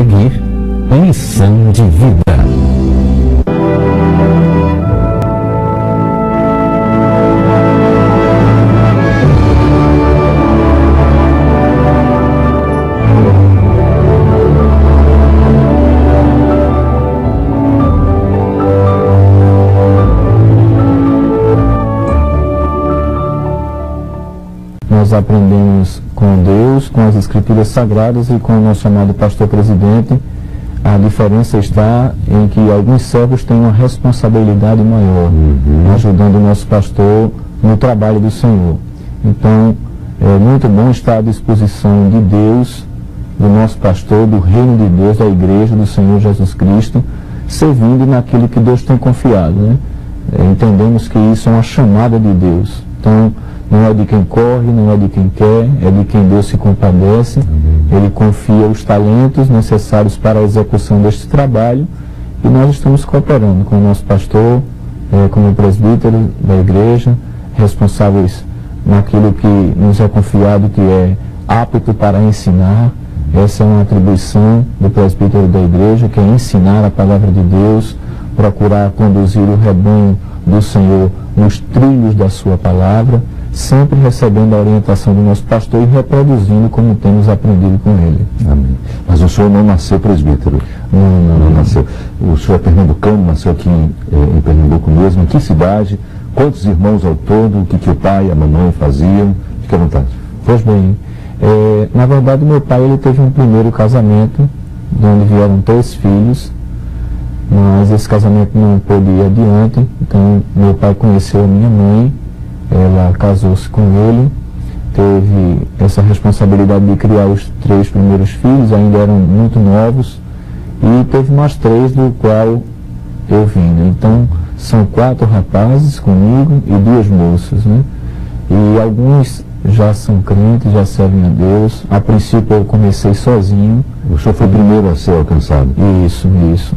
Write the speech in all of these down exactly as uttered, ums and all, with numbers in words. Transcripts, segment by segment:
seguir, Lição de Vida. Nós aprendemos com Deus, com as Escrituras Sagradas e com o nosso amado pastor presidente. A diferença está em que alguns servos têm uma responsabilidade maior, uhum. ajudando o nosso pastor no trabalho do Senhor. Então, é muito bom estar à disposição de Deus, do nosso pastor, do reino de Deus, da igreja do Senhor Jesus Cristo, servindo naquilo que Deus tem confiado, né? É, entendemos que isso é uma chamada de Deus. Então, não é de quem corre, não é de quem quer, é de quem Deus se compadece. Uhum. Ele confia os talentos necessários para a execução deste trabalho e nós estamos cooperando com o nosso pastor, é, como presbítero da igreja, responsáveis naquilo que nos é confiado, que é apto para ensinar. Essa é uma atribuição do presbítero da igreja, que é ensinar a palavra de Deus, procurar conduzir o rebanho do Senhor nos trilhos da sua palavra, sempre recebendo a orientação do nosso pastor e reproduzindo como temos aprendido com ele. Amém. Mas o senhor não nasceu presbítero? Não, não, não não. nasceu. O senhor é pernambucano, nasceu aqui em, em Pernambuco mesmo. Em que cidade? Quantos irmãos ao todo? O que, que o pai e a mamãe faziam? Fique à vontade. Pois bem, é, na verdade meu pai ele teve um primeiro casamento, de onde vieram três filhos, mas esse casamento não pôde ir adiante. Então meu pai conheceu a minha mãe, ela casou-se com ele, teve essa responsabilidade de criar os três primeiros filhos, ainda eram muito novos, e teve mais três do qual eu vim, né? Então são quatro rapazes comigo e duas moças, né? E alguns já são crentes, já servem a Deus. A princípio eu comecei sozinho. O senhor foi o primeiro a ser alcançado? Isso, isso.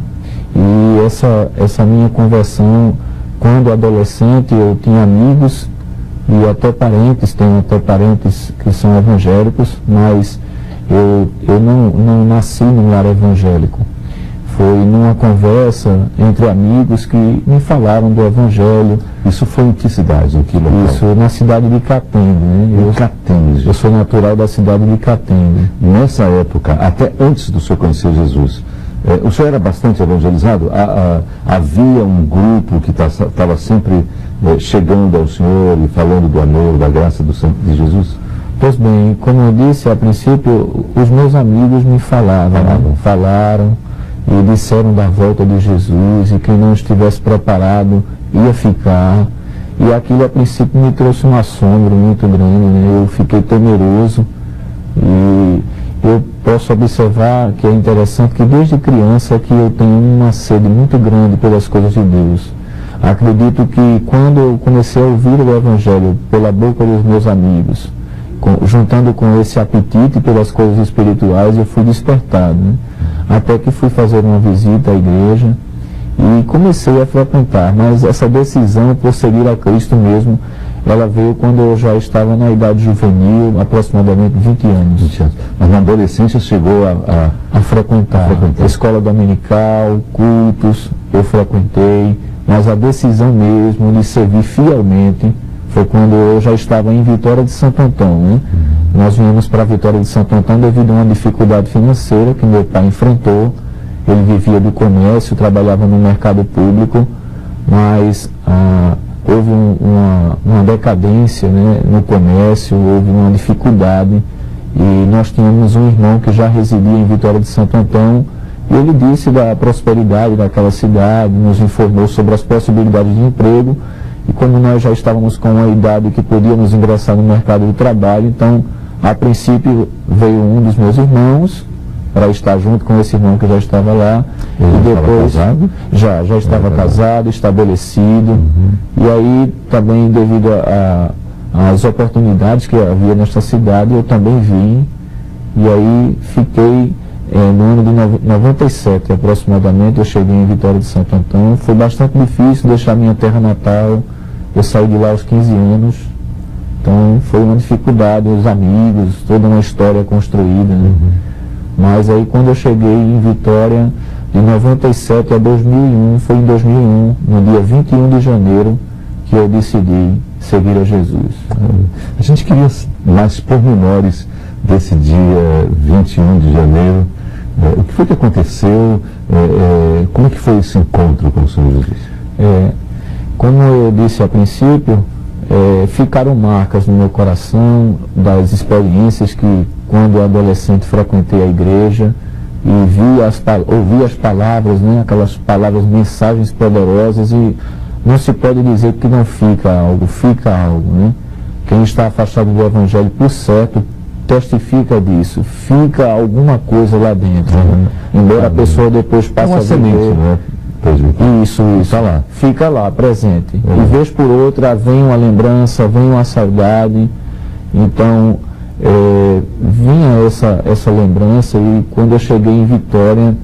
E essa, essa minha conversão, quando adolescente, eu tinha amigos e até parentes, tenho até parentes que são evangélicos, mas eu, eu não, não nasci num lar evangélico. Foi numa conversa entre amigos que me falaram do evangelho. Isso foi em que cidade? Em que local? Isso, na cidade de Catende, né? Eu, Catende. Eu sou natural da cidade de Catende. Nessa época, até antes do senhor conhecer Jesus, eh, o senhor era bastante evangelizado? A, a, havia um grupo que estava sempre eh, chegando ao senhor e falando do amor, da graça do Santo de Jesus? Pois bem, como eu disse a princípio, os meus amigos me falavam, falavam, né? falaram e disseram da volta de Jesus, e quem não estivesse preparado ia ficar. E aquilo a princípio me trouxe um assombro muito grande, né? Eu fiquei temeroso, e eu posso observar que é interessante que desde criança que eu tenho uma sede muito grande pelas coisas de Deus. Acredito que quando eu comecei a ouvir o Evangelho pela boca dos meus amigos, com, juntando com esse apetite pelas coisas espirituais, eu fui despertado, né? Até que fui fazer uma visita à igreja e comecei a frequentar, mas essa decisão por seguir a Cristo mesmo, ela veio quando eu já estava na idade juvenil, aproximadamente vinte anos. vinte anos. Mas na adolescência chegou a, a, a, frequentar. a frequentar. Escola dominical, cultos, eu frequentei, mas a decisão mesmo de servir fielmente foi quando eu já estava em Vitória de Santo Antão, né? Uhum. Nós viemos para Vitória de Santo Antão devido a uma dificuldade financeira que meu pai enfrentou. Ele vivia do comércio, trabalhava no mercado público, mas ah, houve um, uma, uma decadência, né, no comércio, houve uma dificuldade, e nós tínhamos um irmão que já residia em Vitória de Santo Antão, e ele disse da prosperidade daquela cidade, nos informou sobre as possibilidades de emprego. E como nós já estávamos com uma idade que podíamos ingressar no mercado de trabalho, então, a princípio, veio um dos meus irmãos para estar junto com esse irmão que já estava lá. Ele e depois estava casado? Já, já estava Era casado, casado, estabelecido. Uhum. E aí, também, devido às oportunidades que havia nesta cidade, eu também vim. E aí, fiquei... É, no ano de noventa e sete, aproximadamente, eu cheguei em Vitória de Santo Antão. Foi bastante difícil deixar minha terra natal. Eu saí de lá aos quinze anos. Então foi uma dificuldade, os amigos, toda uma história construída, né? Uhum. Mas aí quando eu cheguei em Vitória, de noventa e sete a dois mil e um, foi em dois mil e um, no dia vinte e um de janeiro, que eu decidi seguir a Jesus. A gente queria mais pormenores desse dia vinte e um de janeiro. É, o que foi que aconteceu? É, é, como é que foi esse encontro com o Senhor Jesus? É, como eu disse a princípio, é, ficaram marcas no meu coração das experiências que, quando adolescente, frequentei a igreja e vi as, ouvi as palavras, né, aquelas palavras, mensagens poderosas, e não se pode dizer que não fica algo, fica algo, né? Quem está afastado do Evangelho, por certo, testifica disso, fica alguma coisa lá dentro, né? Embora a pessoa depois passe é uma a viver, semente, né? Isso, isso, tá lá. Fica lá, presente. Uhum. E vez por outra vem uma lembrança, vem uma saudade. Então, é, vinha essa, essa lembrança, e quando eu cheguei em Vitória,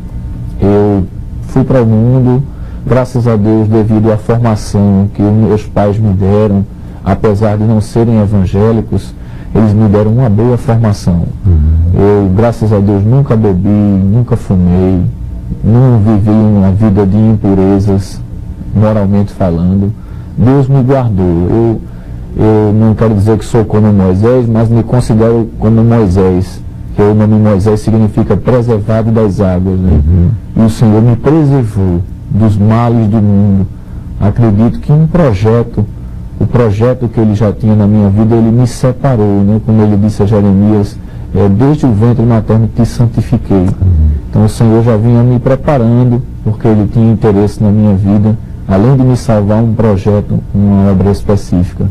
eu fui para o mundo, graças a Deus, devido à formação que meus pais me deram, apesar de não serem evangélicos, eles me deram uma boa formação. Uhum. Eu, graças a Deus, nunca bebi, nunca fumei, não vivi uma vida de impurezas, moralmente falando. Deus me guardou. Eu, eu não quero dizer que sou como Moisés, mas me considero como Moisés, que o nome Moisés significa preservado das águas, né? Uhum. E o Senhor me preservou dos males do mundo. Acredito que um projeto, o projeto que Ele já tinha na minha vida, Ele me separou, né? Como Ele disse a Jeremias, é, desde o ventre materno te santifiquei. Uhum. Então o Senhor já vinha me preparando, porque Ele tinha interesse na minha vida, além de me salvar, um projeto, uma obra específica.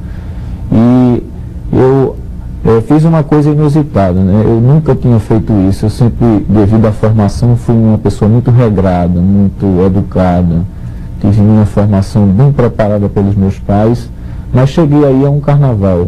E eu, eu fiz uma coisa inusitada, né? Eu nunca tinha feito isso. Eu sempre, devido à formação, fui uma pessoa muito regrada, muito educada. Tive minha formação bem preparada pelos meus pais, mas cheguei aí a um carnaval.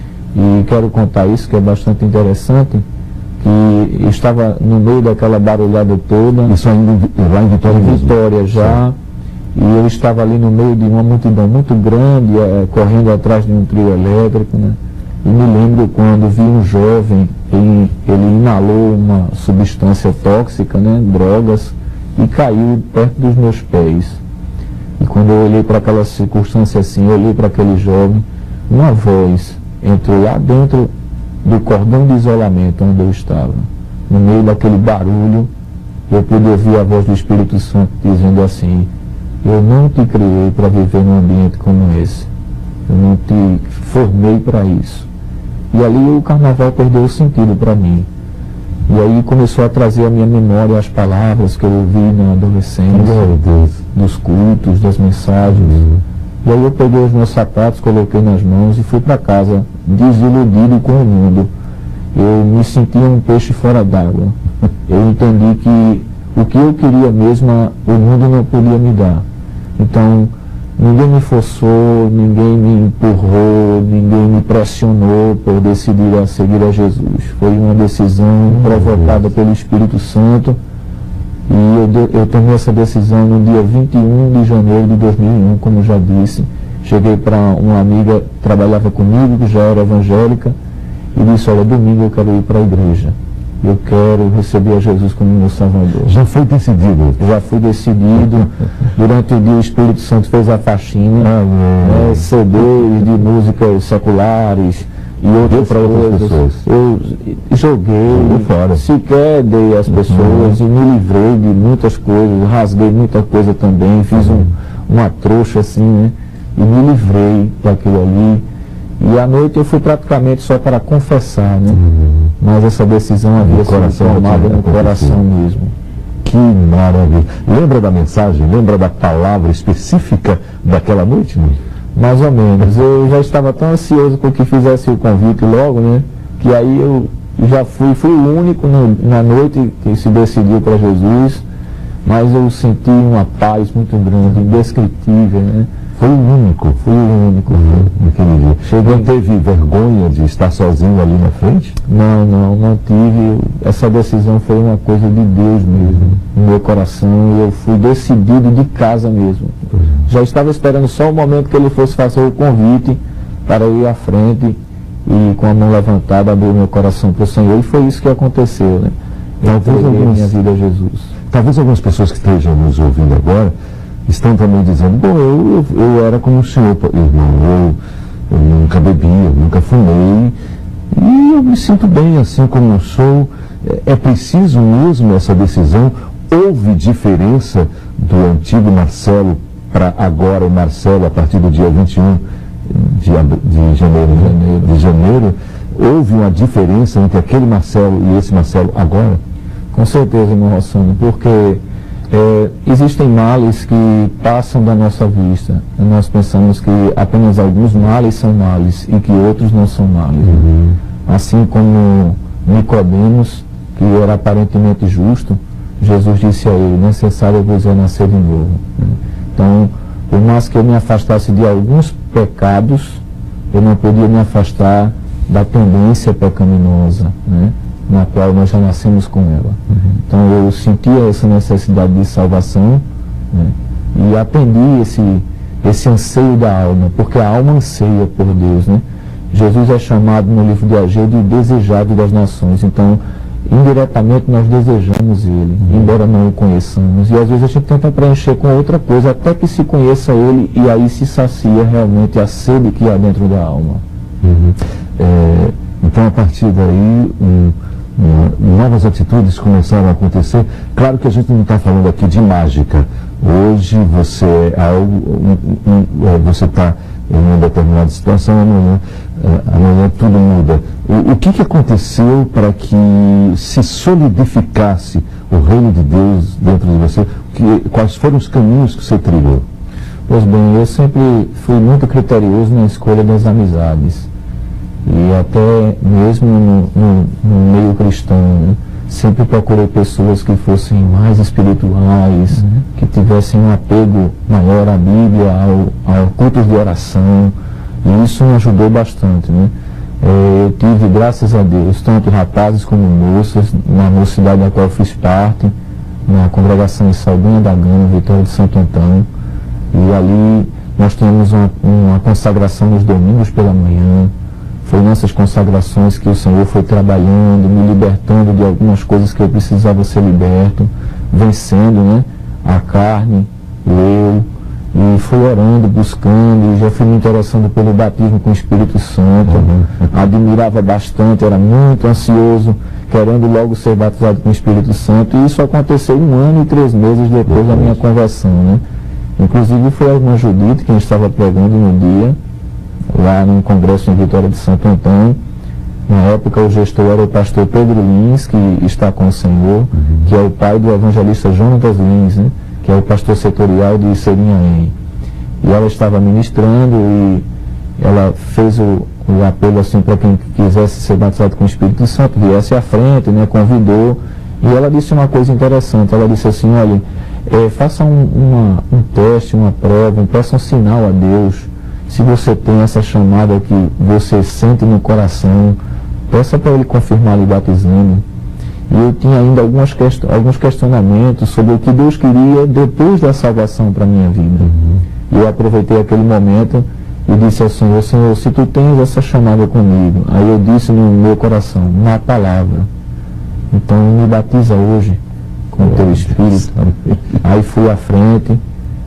E quero contar isso, que é bastante interessante, que estava no meio daquela barulhada toda. Isso ainda lá em Vitória, em Vitória já. E eu estava ali no meio de uma multidão muito grande, é, correndo atrás de um trio elétrico, né? E me lembro quando vi um jovem, ele, ele inalou uma substância tóxica, né? Drogas, e caiu perto dos meus pés. E quando eu olhei para aquela circunstância assim, eu olhei para aquele jovem, uma voz entrou lá dentro do cordão de isolamento onde eu estava. No meio daquele barulho, eu pude ouvir a voz do Espírito Santo dizendo assim: eu não te criei para viver num ambiente como esse. Eu não te formei para isso. E ali o carnaval perdeu o sentido para mim. E aí começou a trazer à minha memória as palavras que eu ouvi na adolescência, dos cultos, das mensagens. Uhum. E aí eu peguei os meus sapatos, coloquei nas mãos e fui para casa, desiludido com o mundo. Eu me sentia um peixe fora d'água. Eu entendi que o que eu queria mesmo, o mundo não podia me dar. Então, ninguém me forçou, ninguém me empurrou, ninguém me pressionou por decidir a seguir a Jesus. Foi uma decisão hum, provocada Deus. pelo Espírito Santo. E eu, eu tomei essa decisão no dia vinte e um de janeiro de dois mil e um, como já disse. Cheguei para uma amiga que trabalhava comigo, que já era evangélica, e disse: olha, domingo eu quero ir para a igreja. Eu quero receber a Jesus como meu Salvador. Já foi decidido? Já fui decidido. Durante o dia o Espírito Santo fez a faxina, ah, né, C Ds de músicas seculares e outras para outras pessoas. Eu joguei, fora. sequer dei às pessoas, uhum. e me livrei de muitas coisas, rasguei muita coisa também, fiz um, uma trouxa assim, né, e me livrei daquilo ali. E à noite eu fui praticamente só para confessar, né? Uhum. Mas essa decisão havia sido tomada no coração mesmo. Que maravilha. Lembra da mensagem? Lembra da palavra específica daquela noite, não? Mais ou menos. Eu já estava tão ansioso por que fizesse o convite logo, né? Que aí eu já fui, fui o único no, na noite que se decidiu para Jesus, mas eu senti uma paz muito grande, indescritível, né? Foi o único, fui o único uhum, naquele dia. Cheguei, não teve vergonha de estar sozinho ali na frente? Não, não, não tive. Essa decisão foi uma coisa de Deus mesmo, no meu coração. Eu fui decidido de casa mesmo. Uhum. Já estava esperando só o momento que ele fosse fazer o convite para eu ir à frente e, com a mão levantada, abrir meu coração para o Senhor. E foi isso que aconteceu, né? eu entreguei minha vida a Jesus. Talvez algumas pessoas que estejam nos ouvindo agora estão também dizendo, bom, eu, eu, eu era como o senhor, irmão, eu, eu nunca bebi, eu nunca fumei, e eu me sinto bem assim como eu sou. É, é preciso mesmo essa decisão? Houve diferença do antigo Marcelo para agora o Marcelo, a partir do dia vinte e um de, de, janeiro, janeiro, de janeiro? Houve uma diferença entre aquele Marcelo e esse Marcelo agora? Com certeza, irmão Rossano, porque é, existem males que passam da nossa vista. Nós pensamos que apenas alguns males são males e que outros não são males. Uhum. Assim como Nicodemos, que era aparentemente justo, Jesus disse a ele, necessário vos é nascer de novo. Então, por mais que eu me afastasse de alguns pecados, eu não podia me afastar da tendência pecaminosa, né, na qual nós já nascemos com ela. Uhum. Então eu sentia essa necessidade de salvação, né, e atendi esse, esse anseio da alma, porque a alma anseia por Deus, né? Jesus é chamado no livro de Ageu de desejado das nações. Então, indiretamente nós desejamos Ele, uhum. embora não o conheçamos. E às vezes a gente tenta preencher com outra coisa, até que se conheça Ele, e aí se sacia realmente a sede que há dentro da alma. Uhum. É, então, a partir daí, um, um, novas atitudes começaram a acontecer. Claro que a gente não está falando aqui de mágica. Hoje você é algo, um, um, você está em uma determinada situação, amanhã, amanhã tudo muda. O, o que, que aconteceu para que se solidificasse o reino de Deus dentro de você? Que, quais foram os caminhos que você trilhou? Pois bem, eu sempre fui muito criterioso na escolha das amizades. E até mesmo no, no, no meio cristão, né? Sempre procurei pessoas que fossem mais espirituais, uhum. que tivessem um apego maior à Bíblia, ao, ao cultos de oração, e isso me ajudou bastante, né? É, eu tive, graças a Deus, tanto rapazes como moças, na mocidade da qual eu fiz parte, na congregação em Saldanha da Gama, Vitória de Santo Antão, e ali nós tínhamos uma, uma consagração nos domingos pela manhã. Foi nessas consagrações que o Senhor foi trabalhando, me libertando de algumas coisas que eu precisava ser liberto, vencendo, né, a carne, o eu, e fui orando, buscando, e já fui me interessando pelo batismo com o Espírito Santo. Uhum. Admirava bastante, era muito ansioso, querendo logo ser batizado com o Espírito Santo, e isso aconteceu um ano e três meses depois uhum. da minha conversão, né? Inclusive foi a irmã Judite quem estava pregando no dia, lá no congresso em Vitória de Santo Antão. Na época o gestor era o pastor Pedro Lins, que está com o Senhor, uhum. que é o pai do evangelista Jonatas Lins, né, que é o pastor setorial de Serinhaém. E ela estava ministrando e ela fez o, o apelo assim para quem quisesse ser batizado com o Espírito Santo, viesse à frente, né, convidou. E ela disse uma coisa interessante, ela disse assim, olha, é, faça um, uma, um teste, uma prova, peça um sinal a Deus. Se você tem essa chamada que você sente no coração, peça para Ele confirmar lhe batizando. E eu tinha ainda algumas quest alguns questionamentos sobre o que Deus queria depois da salvação para a minha vida. Uhum. E eu aproveitei aquele momento e disse ao Senhor, Senhor, se Tu tens essa chamada comigo, aí eu disse no meu coração, na palavra, então me batiza hoje com o Teu Espírito. Aí fui à frente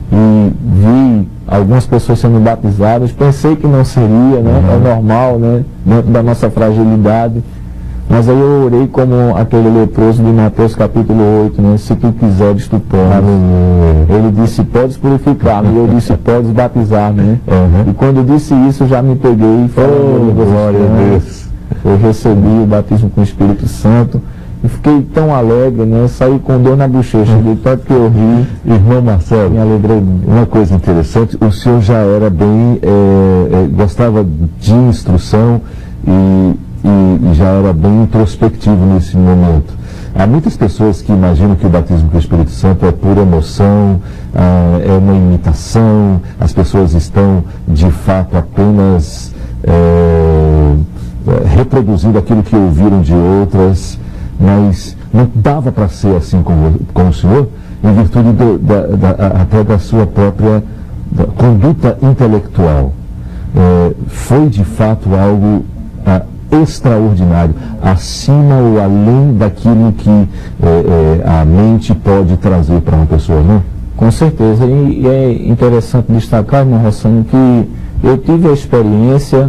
e vi algumas pessoas sendo batizadas, pensei que não seria, né? Uhum. É normal, né? Dentro da nossa fragilidade. Mas aí eu orei como aquele leproso de Mateus capítulo oito, né? Se tu quiseres, tu podes. Uhum. Ele disse, podes purificar-me. E eu disse, podes batizar-me, né? Uhum. E quando eu disse isso, já me peguei e falei, oh, glória a Deus. Eu recebi o batismo com o Espírito Santo. E fiquei tão alegre, né? Saí com dor na bochecha, de tanto que eu ri. Irmão Marcelo, me alegrei muito. Uma coisa interessante, o senhor já era bem, é, é, gostava de instrução e, e, e já era bem introspectivo nesse momento. Há muitas pessoas que imaginam que o batismo com o Espírito Santo é pura emoção, ah, é uma imitação, as pessoas estão de fato apenas é, reproduzindo aquilo que ouviram de outras. Mas não dava para ser assim com, com o senhor, em virtude do, da, da, até da sua própria da conduta intelectual. É, foi de fato algo a, extraordinário, acima ou além daquilo que é, é, a mente pode trazer para uma pessoa, não? Com certeza, e, e é interessante destacar, irmão Rossano, que eu tive a experiência,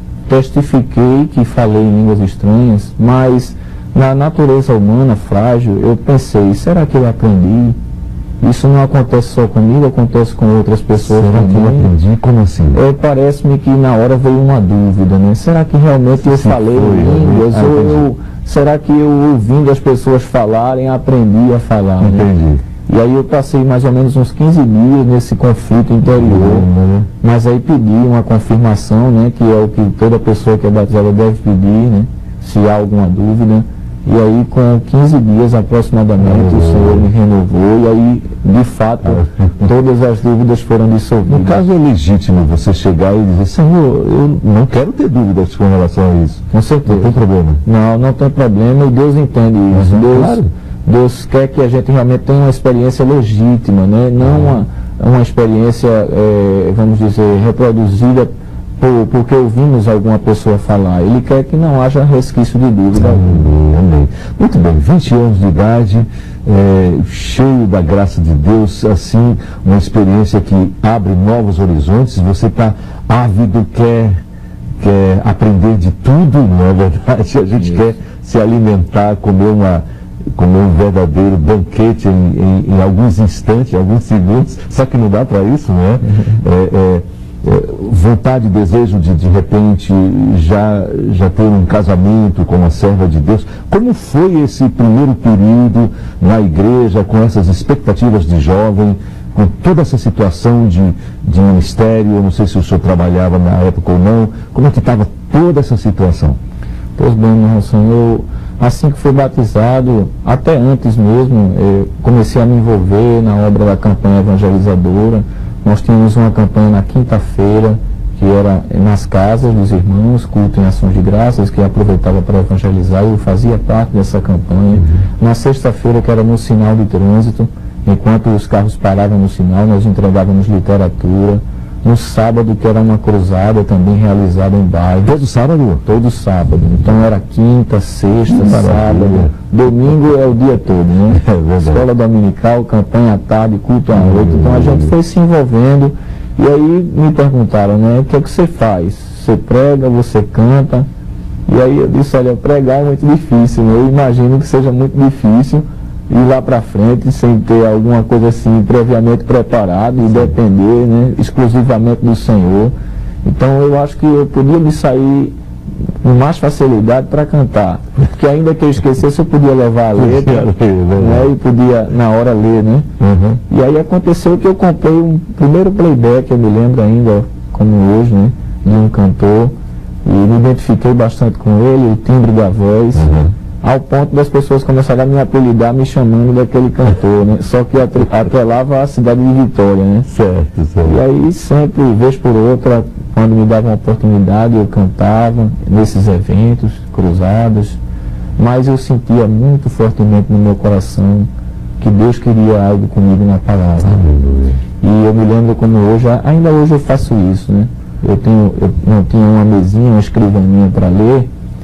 testifiquei que falei em línguas estranhas, mas na natureza humana frágil, eu pensei, será que eu aprendi? Isso não acontece só comigo, acontece com outras pessoas será também. Que eu aprendi? Como assim? É, parece-me que na hora veio uma dúvida, né? Será que realmente eu Sim, falei foi, em línguas? eu, ou eu, eu, será que eu, ouvindo as pessoas falarem, aprendi a falar? Entendi. Né? E aí eu passei mais ou menos uns quinze dias nesse conflito interior, uhum. mas aí pedi uma confirmação, né? Que é o que toda pessoa que é batizada deve pedir, né? Se há alguma dúvida. E aí, com quinze dias aproximadamente, uhum. o Senhor me renovou, e aí, de fato, todas as dúvidas foram dissolvidas. No caso, é legítimo você chegar e dizer, Senhor, eu não quero ter dúvidas com relação a isso. Com certeza. Não tem problema. Não, não tem problema, e Deus entende isso. Uhum, Deus, claro. Deus quer que a gente realmente tenha uma experiência legítima, né? Não uhum. uma, uma experiência, é, vamos dizer, reproduzida Por, porque ouvimos alguma pessoa falar. Ele quer que não haja resquício de dúvida. Amém, amém. Muito bem, vinte anos de idade, é, cheio da graça de Deus, assim, uma experiência que abre novos horizontes. Você está ávido, quer, quer aprender de tudo, não é verdade? A gente Isso. quer se alimentar, comer, uma, comer um verdadeiro banquete em, em, em alguns instantes, em alguns segundos, só que não dá para isso, não é? Uhum. é, é É, vontade, desejo de de repente já, já ter um casamento com uma serva de Deus. Como foi esse primeiro período na igreja, com essas expectativas de jovem, com toda essa situação de, de ministério? Eu não sei se o senhor trabalhava na época ou não. Como é que estava toda essa situação? Pois bem, meu Senhor, assim que fui batizado, até antes mesmo, eu comecei a me envolver na obra da campanha evangelizadora. Nós tínhamos uma campanha na quinta-feira, que era nas casas dos irmãos, culto em ações de graças, que aproveitava para evangelizar, e eu fazia parte dessa campanha. Uhum. Na sexta-feira, que era no sinal de trânsito, enquanto os carros paravam no sinal, nós entregávamos literatura. No sábado, que era uma cruzada também realizada em bairro. Todo sábado? Todo sábado. Então era quinta, sexta, hum, sábado. Maravilha. Domingo é o dia todo, né? É Escola dominical, campanha à tarde, culto à noite. Então a gente foi se envolvendo. E aí me perguntaram, né? O que é que você faz? Você prega, você canta? E aí eu disse, olha, pregar é muito difícil, né? Eu imagino que seja muito difícil ir lá para frente sem ter alguma coisa assim previamente preparado e depender, né, exclusivamente do Senhor. Então eu acho que eu podia me sair com mais facilidade para cantar, porque ainda que eu esquecesse eu podia levar a letra, né, e podia na hora ler, né? Uhum. E aí aconteceu que eu comprei um primeiro playback, eu me lembro ainda como hoje, né, de um cantor, e me identifiquei bastante com ele, o timbre da voz. Uhum. Ao ponto das pessoas começarem a me apelidar, me chamando daquele cantor, né? Só que atrelava a cidade de Vitória, né? Certo, certo. E aí sempre, vez por outra, quando me davam uma oportunidade, eu cantava nesses eventos, cruzados, mas eu sentia muito fortemente no meu coração que Deus queria algo comigo na palavra. Aleluia. E eu me lembro como hoje, ainda hoje eu faço isso, né? Eu, tenho, eu não tinha uma mesinha, uma escrivaninha para ler,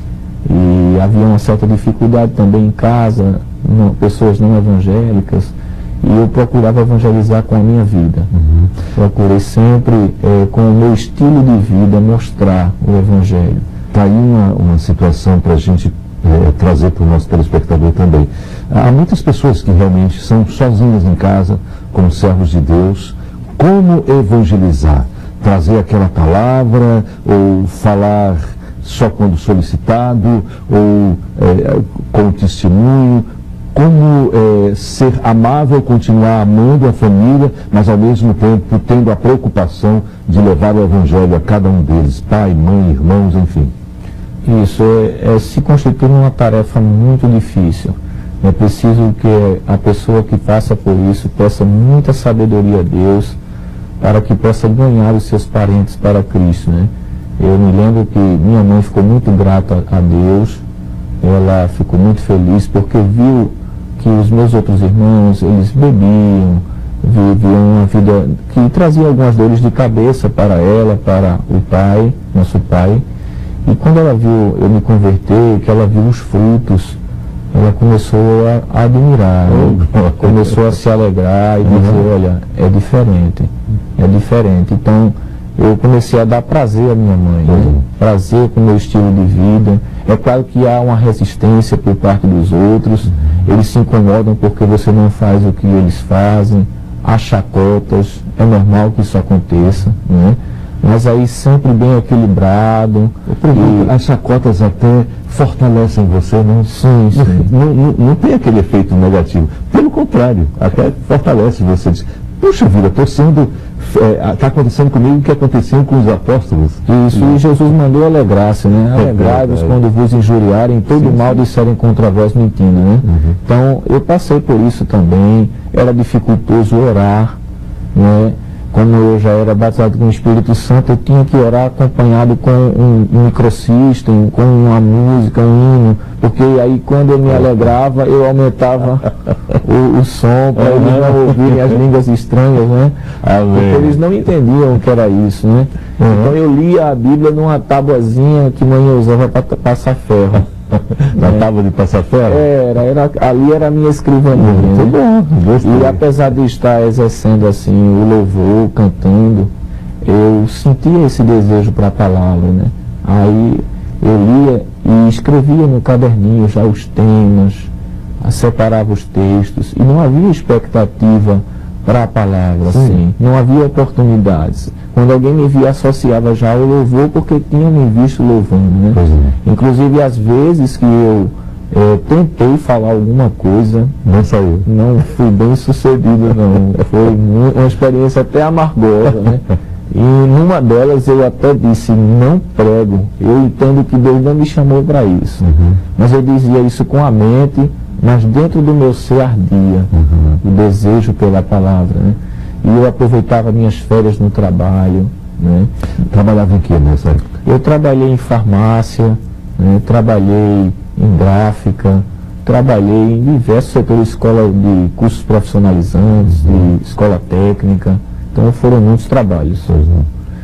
e havia uma certa dificuldade também em casa, não, pessoas não evangélicas, e eu procurava evangelizar com a minha vida. Uhum. Procurei sempre, é, com o meu estilo de vida, mostrar o Evangelho. Está aí uma, uma situação para a gente é, trazer para o nosso telespectador também. Há muitas pessoas que realmente são sozinhas em casa, como servos de Deus. Como evangelizar? Trazer aquela palavra ou falar só quando solicitado, ou é, com testemunho? Como é, ser amável, continuar amando a família, mas ao mesmo tempo tendo a preocupação de levar o Evangelho a cada um deles, pai, mãe, irmãos, enfim. Isso é, é, se constitui uma tarefa muito difícil. É preciso que a pessoa que passa por isso peça muita sabedoria a Deus para que possa ganhar os seus parentes para Cristo, né? Eu me lembro que minha mãe ficou muito grata a Deus, ela ficou muito feliz porque viu que os meus outros irmãos, eles bebiam, viviam uma vida que trazia algumas dores de cabeça para ela, para o pai, nosso pai, E quando ela viu eu me converter, que ela viu os frutos, ela começou a, a admirar, né? Começou a se alegrar e dizer, olha, é diferente, é diferente. Então, eu comecei a dar prazer à minha mãe, né? Prazer com o meu estilo de vida. É claro que há uma resistência por parte dos outros, eles se incomodam porque você não faz o que eles fazem, há chacotas, é normal que isso aconteça, né? Mas aí sempre bem equilibrado. E as chacotas até fortalecem você, não? Sim, sim. Não, não, não tem aquele efeito negativo. Pelo contrário, até fortalece você. Diz, puxa vida, estou sendo... Está é, acontecendo comigo o que aconteceu com os apóstolos. Isso, e Jesus mandou alegrar-se, né? Alegrai-vos é, quando vos injuriarem, todo sim, mal sim. disserem contra vós mentindo, né? Uhum. Então, eu passei por isso também. Era dificultoso orar, né? Como eu já era batizado com o Espírito Santo, eu tinha que orar acompanhado com um, um microsystem, com uma música, um hino, porque aí quando eu me alegrava, eu aumentava o, o som para eles não ouvirem as línguas estranhas, né? Porque eles não entendiam o que era isso, né? Então eu lia a Bíblia numa tabuazinha que mãe usava para passar ferro. Na é. tábua de passar ferro? Era, era, ali era a minha escrivaninha. Muito né? bom. E apesar de estar exercendo assim o louvor, cantando, eu sentia esse desejo para a palavra, né? Aí eu lia e escrevia no caderninho já os temas, separava os textos, e não havia expectativa para a palavra, Sim. assim, não havia oportunidades. Quando alguém me via, associava já ao louvor, porque tinha me visto louvando, né? É. Inclusive, às vezes que eu é, tentei falar alguma coisa, não saiu. Não fui bem sucedido, não. Foi uma experiência até amargosa, né? E numa delas eu até disse, não prego, eu entendo que Deus não me chamou para isso. Uhum. Mas eu dizia isso com a mente, mas dentro do meu ser ardia uhum. o desejo pela palavra, né? E eu aproveitava minhas férias no trabalho, né? Trabalhava em que nessa época? Eu trabalhei em farmácia, né? Trabalhei em gráfica, trabalhei em diversos setores, escola de cursos profissionalizantes, uhum. de escola técnica. Então foram muitos trabalhos. Uhum.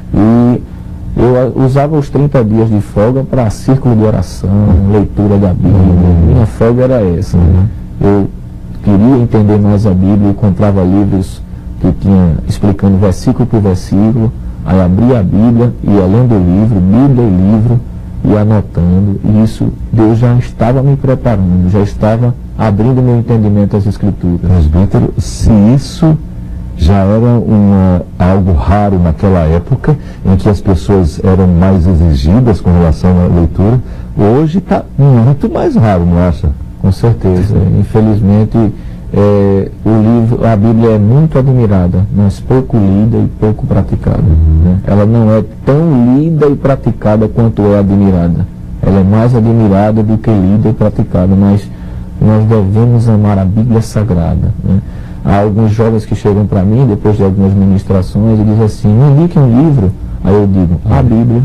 E eu usava os trinta dias de folga para círculo de oração, uhum. leitura da Bíblia. Uhum. Minha folga era essa. Uhum. Né? Eu queria entender mais a Bíblia, eu comprava livros que tinha explicando versículo por versículo, aí abria a Bíblia, ia lendo o livro, Bíblia e livro, e anotando, e isso Deus já estava me preparando, já estava abrindo meu entendimento às Escrituras. Presbítero, se isso já era uma, algo raro naquela época, em que as pessoas eram mais exigidas com relação à leitura, hoje está muito mais raro, não acha? Com certeza. Infelizmente, é, o livro, a Bíblia é muito admirada, mas pouco lida e pouco praticada. Uhum. Né? Ela não é tão lida e praticada quanto é admirada. Ela é mais admirada do que lida e praticada, mas nós devemos amar a Bíblia Sagrada. Né? Há alguns jovens que chegam para mim, depois de algumas ministrações, e dizem assim, me indique um livro. Aí eu digo, a Bíblia.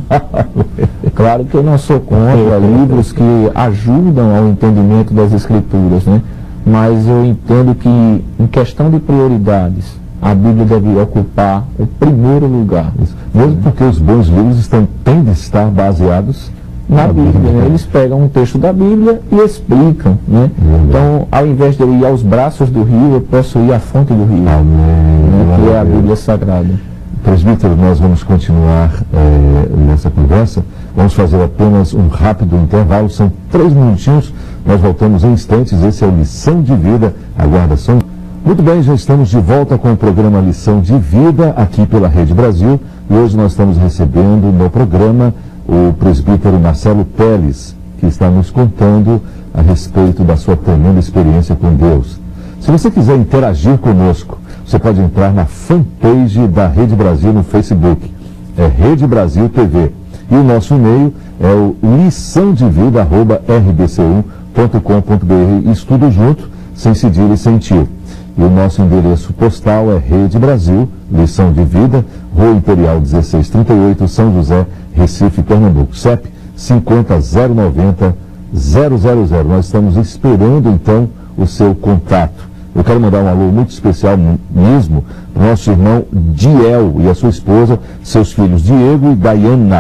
Claro que eu não sou contra livros que ajudam ao entendimento das Escrituras, né? Mas eu entendo que, em questão de prioridades, a Bíblia deve ocupar o primeiro lugar. Isso. Mesmo porque os bons livros estão, têm de estar baseados na Bíblia, Bíblia. Né? Eles pegam um texto da Bíblia e explicam, né? Então, ao invés de eu ir aos braços do rio, eu posso ir à fonte do rio, Amém. Né? Que é a Bíblia Sagrada. Presbítero, nós vamos continuar é, nessa conversa. Vamos fazer apenas um rápido intervalo, são três minutinhos. Nós voltamos em instantes. Esse é o Lição de Vida. Aguarda só. Muito bem, já estamos de volta com o programa Lição de Vida, aqui pela Rede Brasil. E hoje nós estamos recebendo no programa o presbítero Marcelo Teles, que está nos contando a respeito da sua tremenda experiência com Deus. Se você quiser interagir conosco, você pode entrar na fanpage da Rede Brasil no Facebook. É Rede Brasil T V. E o nosso e-mail é o lição de vida arroba r b c um ponto com ponto b r. Isso tudo junto, sem cedilha e sem tio. E o nosso endereço postal é Rede Brasil, Lição de Vida, Rua Imperial dezesseis trinta e oito, São José, Recife, Pernambuco. C E P cinquenta zero noventa zero zero zero. Nós estamos esperando então o seu contato. Eu quero mandar um alô muito especial mesmo para o nosso irmão Diel e a sua esposa, seus filhos Diego e Dayana.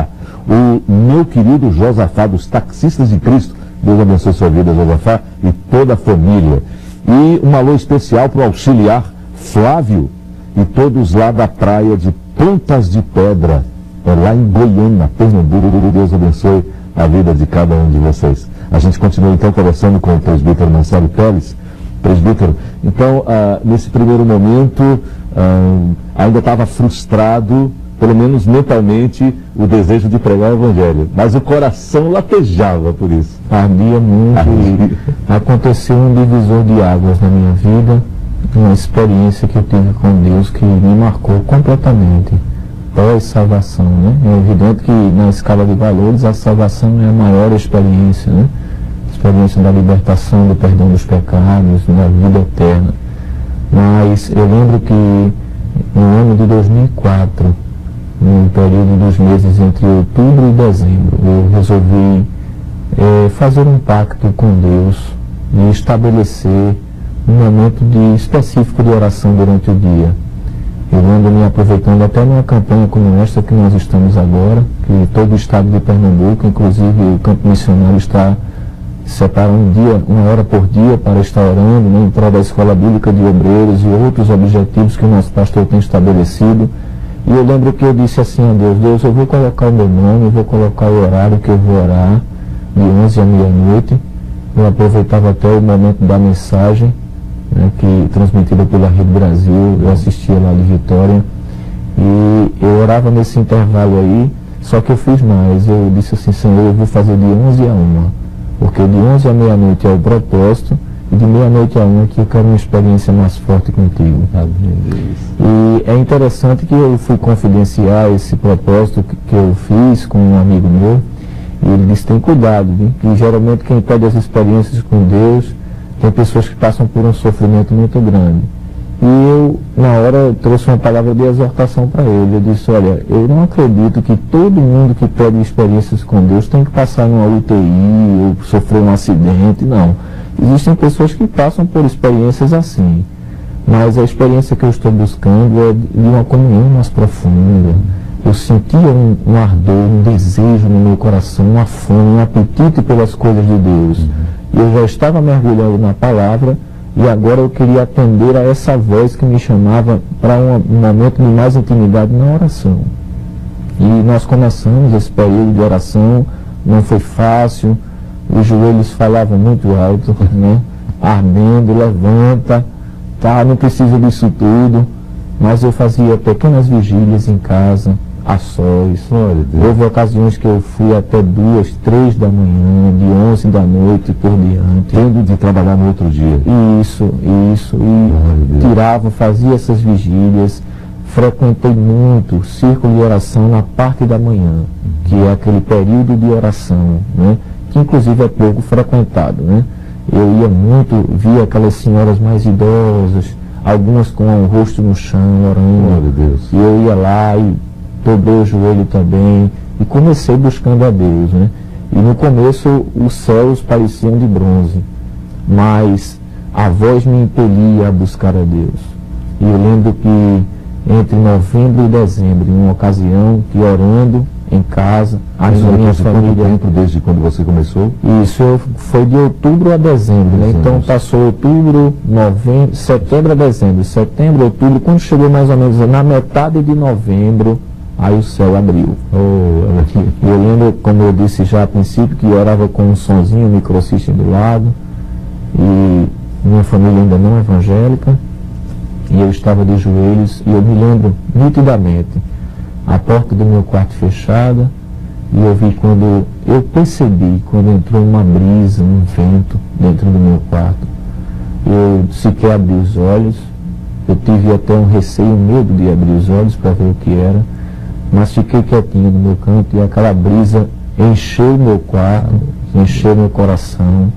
o meu querido Josafá, dos Taxistas de Cristo. Deus abençoe sua vida, Josafá, e toda a família. E um alô especial para o auxiliar Flávio e todos lá da praia de Pontas de Pedra, é lá em Goiânia, Pernambuco. Deus abençoe a vida de cada um de vocês. A gente continua então conversando com o presbítero Marcelo Pérez. Presbítero, então, ah, nesse primeiro momento, ah, ainda estava frustrado, pelo menos mentalmente, o desejo de pregar o Evangelho, mas o coração latejava por isso. Ardia muito. Ardia. E aconteceu um divisor de águas na minha vida, uma experiência que eu tive com Deus que me marcou completamente. Pós-salvação, né? É evidente que na escala de valores a salvação é a maior experiência, né? Experiência da libertação, do perdão dos pecados, da vida eterna. Mas eu lembro que no ano de dois mil e quatro, no período dos meses entre outubro e dezembro, eu resolvi é, fazer um pacto com Deus e estabelecer um momento de, específico de oração durante o dia. Eu ando me aproveitando até numa campanha como esta que nós estamos agora, que todo o estado de Pernambuco, inclusive o campo missionário, está separando um dia, uma hora por dia para estar orando, né, em prol da Escola Bíblica de Obreiros e outros objetivos que o nosso pastor tem estabelecido. E eu lembro que eu disse assim a Deus: Deus, eu vou colocar o meu nome, eu vou colocar o horário que eu vou orar, de onze à meia-noite. Eu aproveitava até o momento da mensagem, né, que transmitida pela Rede Brasil, eu assistia lá de Vitória, e eu orava nesse intervalo aí. Só que eu fiz mais, eu disse assim: Senhor, eu vou fazer de onze a uma, porque de onze à meia-noite é o propósito, e de meia-noite a uma que eu quero uma experiência mais forte contigo. E é interessante que eu fui confidenciar esse propósito que, que eu fiz com um amigo meu, e ele disse: tem cuidado, viu? Que geralmente quem pede as experiências com Deus tem pessoas que passam por um sofrimento muito grande. E eu, na hora, trouxe uma palavra de exortação para ele. Eu disse: olha, eu não acredito que todo mundo que pede experiências com Deus tem que passar numa U T I ou sofrer um acidente, não. Existem pessoas que passam por experiências assim, mas a experiência que eu estou buscando é de uma comunhão mais profunda. Eu sentia um, um ardor, um desejo no meu coração, uma fome, um apetite pelas coisas de Deus. E eu já estava mergulhando na palavra, e agora eu queria atender a essa voz que me chamava para um, um momento de mais intimidade na oração. E nós começamos esse período de oração, não foi fácil, os joelhos falavam muito alto, né? Ardendo, levanta, tá, não precisa disso tudo. Mas eu fazia pequenas vigílias em casa, a sós. Houve ocasiões que eu fui até duas, três da manhã, de onze da noite por diante. Tendo de trabalhar no outro dia. Isso, isso. E tirava, fazia essas vigílias. Frequentei muito o círculo de oração na parte da manhã, que é aquele período de oração, né? Que inclusive é pouco frequentado, né? Eu ia muito, via aquelas senhoras mais idosas, algumas com o rosto no chão, orando. Deus. E eu ia lá e dobrei o joelho também e comecei buscando a Deus, né? E no começo os céus pareciam de bronze, mas a voz me impelia a buscar a Deus. E eu lembro que entre novembro e dezembro, em uma ocasião, que orando em casa, a minha família... Quanto tempo desde quando você começou? Isso eu, foi de outubro a dezembro, né? Então passou outubro, novembro, setembro a dezembro, setembro, outubro, quando chegou mais ou menos na metade de novembro, aí o céu abriu. Oh, eu lembro, como eu disse já a princípio, que eu orava com um sonzinho, um microsystem do lado, e minha família ainda não evangélica, e eu estava de joelhos, e eu me lembro nitidamente, a porta do meu quarto fechada, e eu vi quando, eu percebi quando entrou uma brisa, um vento dentro do meu quarto. Eu sequer abri os olhos, eu tive até um receio, um medo de abrir os olhos para ver o que era, mas fiquei quietinho no meu canto, e aquela brisa encheu meu quarto, encheu meu coração.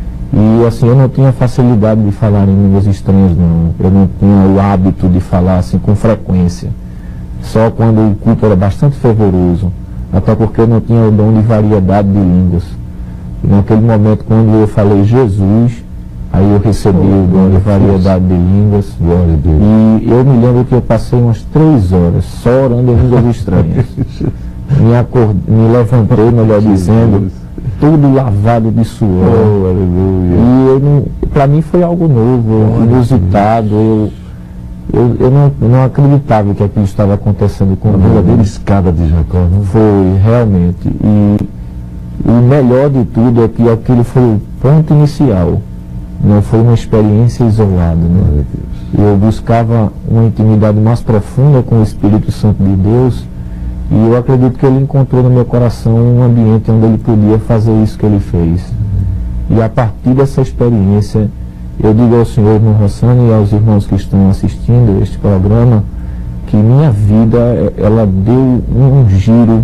E assim, eu não tinha facilidade de falar em línguas estranhas, não. Eu não tinha o hábito de falar assim com frequência. Só quando o culto era bastante fervoroso, até porque eu não tinha o dom de variedade de línguas. E naquele momento, quando eu falei Jesus, aí eu recebi oh, o dom de variedade de línguas. Glória a Deus. E eu me lembro que eu passei umas três horas só orando em línguas estranhas. me, acord... me levantei, melhor dizendo, tudo lavado de suor. Oh, aleluia. E para mim foi algo novo, oh, inusitado. Eu, eu, eu não, não acreditava que aquilo estava acontecendo comigo. A verdadeira escada de Jacó, não foi, realmente. E o melhor de tudo é que aquilo foi o ponto inicial. Não foi uma experiência isolada. Né? Eu buscava uma intimidade mais profunda com o Espírito Santo de Deus, e eu acredito que ele encontrou no meu coração um ambiente onde ele podia fazer isso que ele fez. E a partir dessa experiência, eu digo ao senhor irmão Rossano e aos irmãos que estão assistindo este programa, que minha vida, ela deu um giro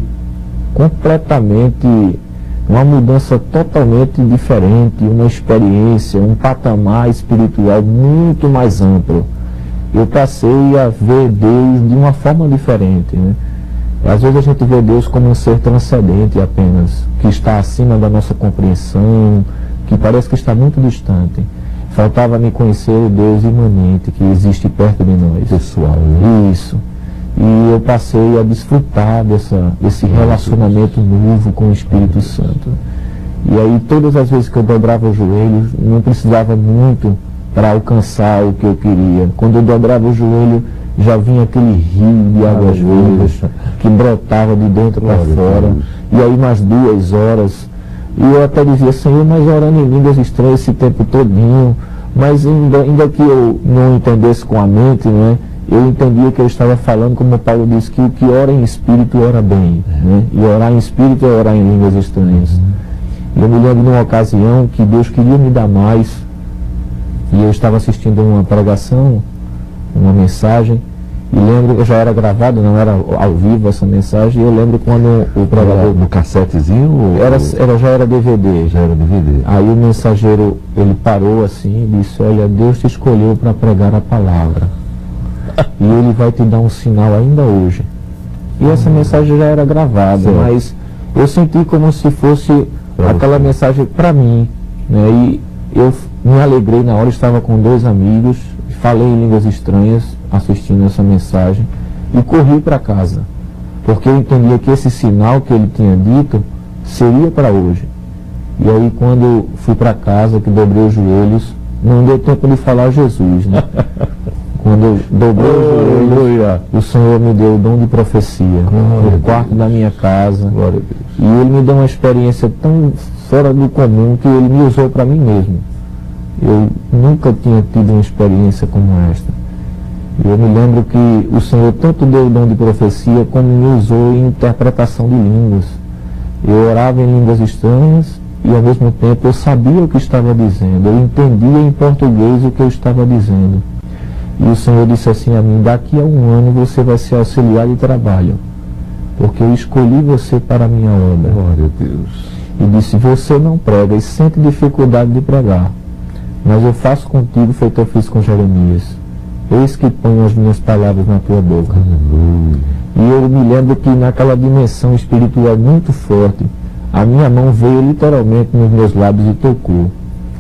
completamente, uma mudança totalmente diferente, uma experiência, um patamar espiritual muito mais amplo. Eu passei a ver Deus de uma forma diferente, né? Às vezes a gente vê Deus como um ser transcendente apenas, que está acima da nossa compreensão, que parece que está muito distante. Faltava me conhecer o Deus imanente que existe perto de nós. Pessoal, né? Isso. E eu passei a desfrutar dessa, desse relacionamento novo com o Espírito Santo. E aí todas as vezes que eu dobrava os joelhos, não precisava muito para alcançar o que eu queria. Quando eu dobrava o joelho, já vinha aquele rio de águas vivas que brotava de dentro para fora. E aí mais duas horas. E eu até dizia, Senhor, mas orando em línguas estranhas esse tempo todinho. Mas ainda, ainda que eu não entendesse com a mente, né, eu entendia que eu estava falando, como Paulo disse, que o que ora em espírito ora bem. Né? E orar em espírito é orar em línguas estranhas. E eu me lembro de uma ocasião que Deus queria me dar mais. E eu estava assistindo uma pregação, uma mensagem, e lembro, eu já era gravado, não era ao vivo essa mensagem, e eu lembro quando o pregador... No cassetezinho? Ou... Era, era, já era D V D. Já era D V D. Aí o mensageiro, ele parou assim e disse, olha, Deus te escolheu para pregar a palavra. E ele vai te dar um sinal ainda hoje. E essa mensagem já era gravada, sim, mas eu senti como se fosse pra aquela você. Mensagem para mim, né? E eu me alegrei na hora, estava com dois amigos, falei em línguas estranhas, assistindo essa mensagem, e corri para casa, porque eu entendia que esse sinal que ele tinha dito seria para hoje. E aí quando fui para casa, que dobrei os joelhos, não deu tempo de falar Jesus, né? Quando eu dobrei os joelhos, o Senhor me deu o dom de profecia no quarto da minha casa. Glória a Deus. E Ele me deu uma experiência tão fora do comum que Ele me usou para mim mesmo. Eu nunca tinha tido uma experiência como esta. E eu me lembro que o Senhor tanto deu o dom de profecia como me usou em interpretação de línguas. Eu orava em línguas estranhas e ao mesmo tempo eu sabia o que estava dizendo. Eu entendia em português o que eu estava dizendo. E o Senhor disse assim a mim, daqui a um ano você vai ser auxiliar de trabalho, porque eu escolhi você para a minha obra. Glória a Deus. E disse, você não prega e sente dificuldade de pregar, mas eu faço contigo feito eu fiz com Jeremias. Eis que ponho as minhas palavras na tua boca. Aleluia. E eu me lembro que naquela dimensão espiritual muito forte, a minha mão veio literalmente nos meus lábios e tocou.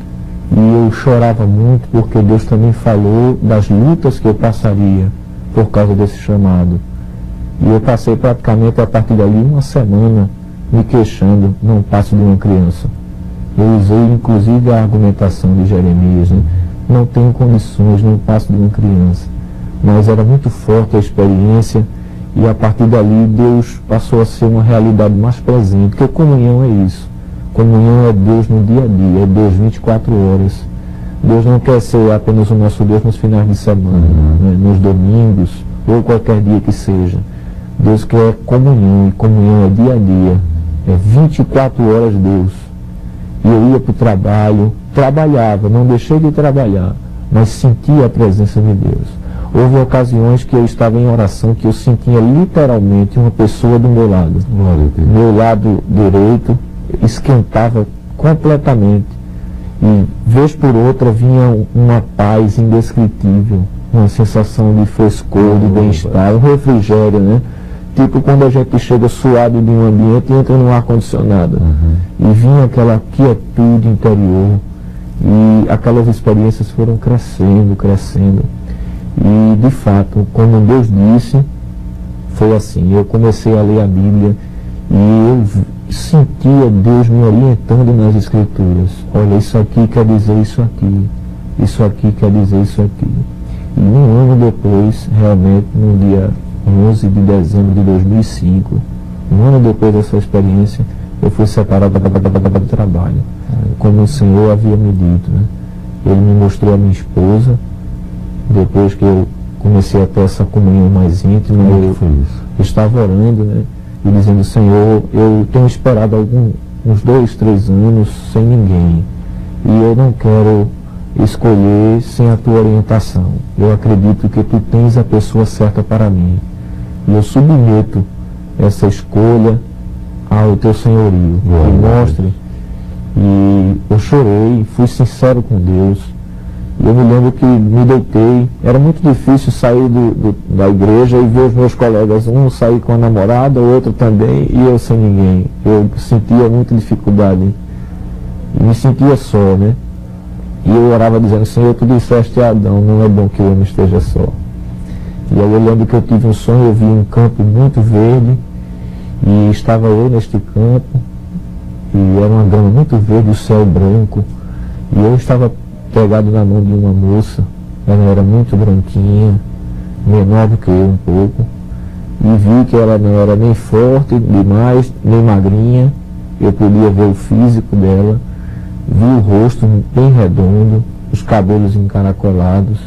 E eu chorava muito porque Deus também falou das lutas que eu passaria por causa desse chamado. E eu passei praticamente a partir dali uma semana me queixando, não passo de uma criança. Eu usei inclusive a argumentação de Jeremias, né? Não tenho condições, não passo de uma criança. Mas era muito forte a experiência e a partir dali Deus passou a ser uma realidade mais presente, porque comunhão é isso. Comunhão é Deus no dia a dia, é Deus vinte e quatro horas. Deus não quer ser apenas o nosso Deus nos finais de semana, uhum. né, nos domingos, ou qualquer dia que seja. Deus quer comunhão, e comunhão é dia a dia. É vinte e quatro horas Deus. E eu ia para o trabalho, trabalhava, não deixei de trabalhar, mas sentia a presença de Deus. Houve ocasiões que eu estava em oração, que eu sentia literalmente uma pessoa do meu lado. Glória a Deus. Meu lado direito esquentava completamente e vez por outra vinha uma paz indescritível, uma sensação de frescor, de bem-estar, um refrigério, né? Tipo quando a gente chega suado de um ambiente e entra num ar-condicionado, uhum. e vinha aquela quietude interior e aquelas experiências foram crescendo, crescendo e de fato, como Deus disse, foi assim, eu comecei a ler a Bíblia E eu sentia Deus me orientando nas Escrituras. Olha, isso aqui quer dizer isso aqui. Isso aqui quer dizer isso aqui. E um ano depois, realmente, no dia onze de dezembro de dois mil e cinco, um ano depois dessa experiência, eu fui separado do trabalho, como o Senhor havia me dito, né? Ele me mostrou a minha esposa, depois que eu comecei a ter essa comunhão mais íntima, eu, eu estava orando, né? E dizendo: Senhor, eu tenho esperado algum, uns dois, três anos sem ninguém, e eu não quero escolher sem a tua orientação. Eu acredito que tu tens a pessoa certa para mim, e eu submeto essa escolha ao teu senhorio. Me mostre. E eu chorei, fui sincero com Deus. E eu me lembro que me deitei. Era muito difícil sair do, do, da igreja e ver os meus colegas, um sair com a namorada, o outro também, e eu sem ninguém. Eu sentia muita dificuldade e me sentia só, né? E eu orava dizendo: Senhor, tu disseste a Adão, não é bom que o homem esteja só. E aí eu lembro que eu tive um sonho, eu vi um campo muito verde, e estava eu neste campo, e era uma grama muito verde, o céu branco, e eu estava pegado na mão de uma moça. Ela era muito branquinha, menor do que eu um pouco, e vi que ela não era nem forte demais, nem magrinha. Eu podia ver o físico dela, vi o rosto bem redondo, os cabelos encaracolados,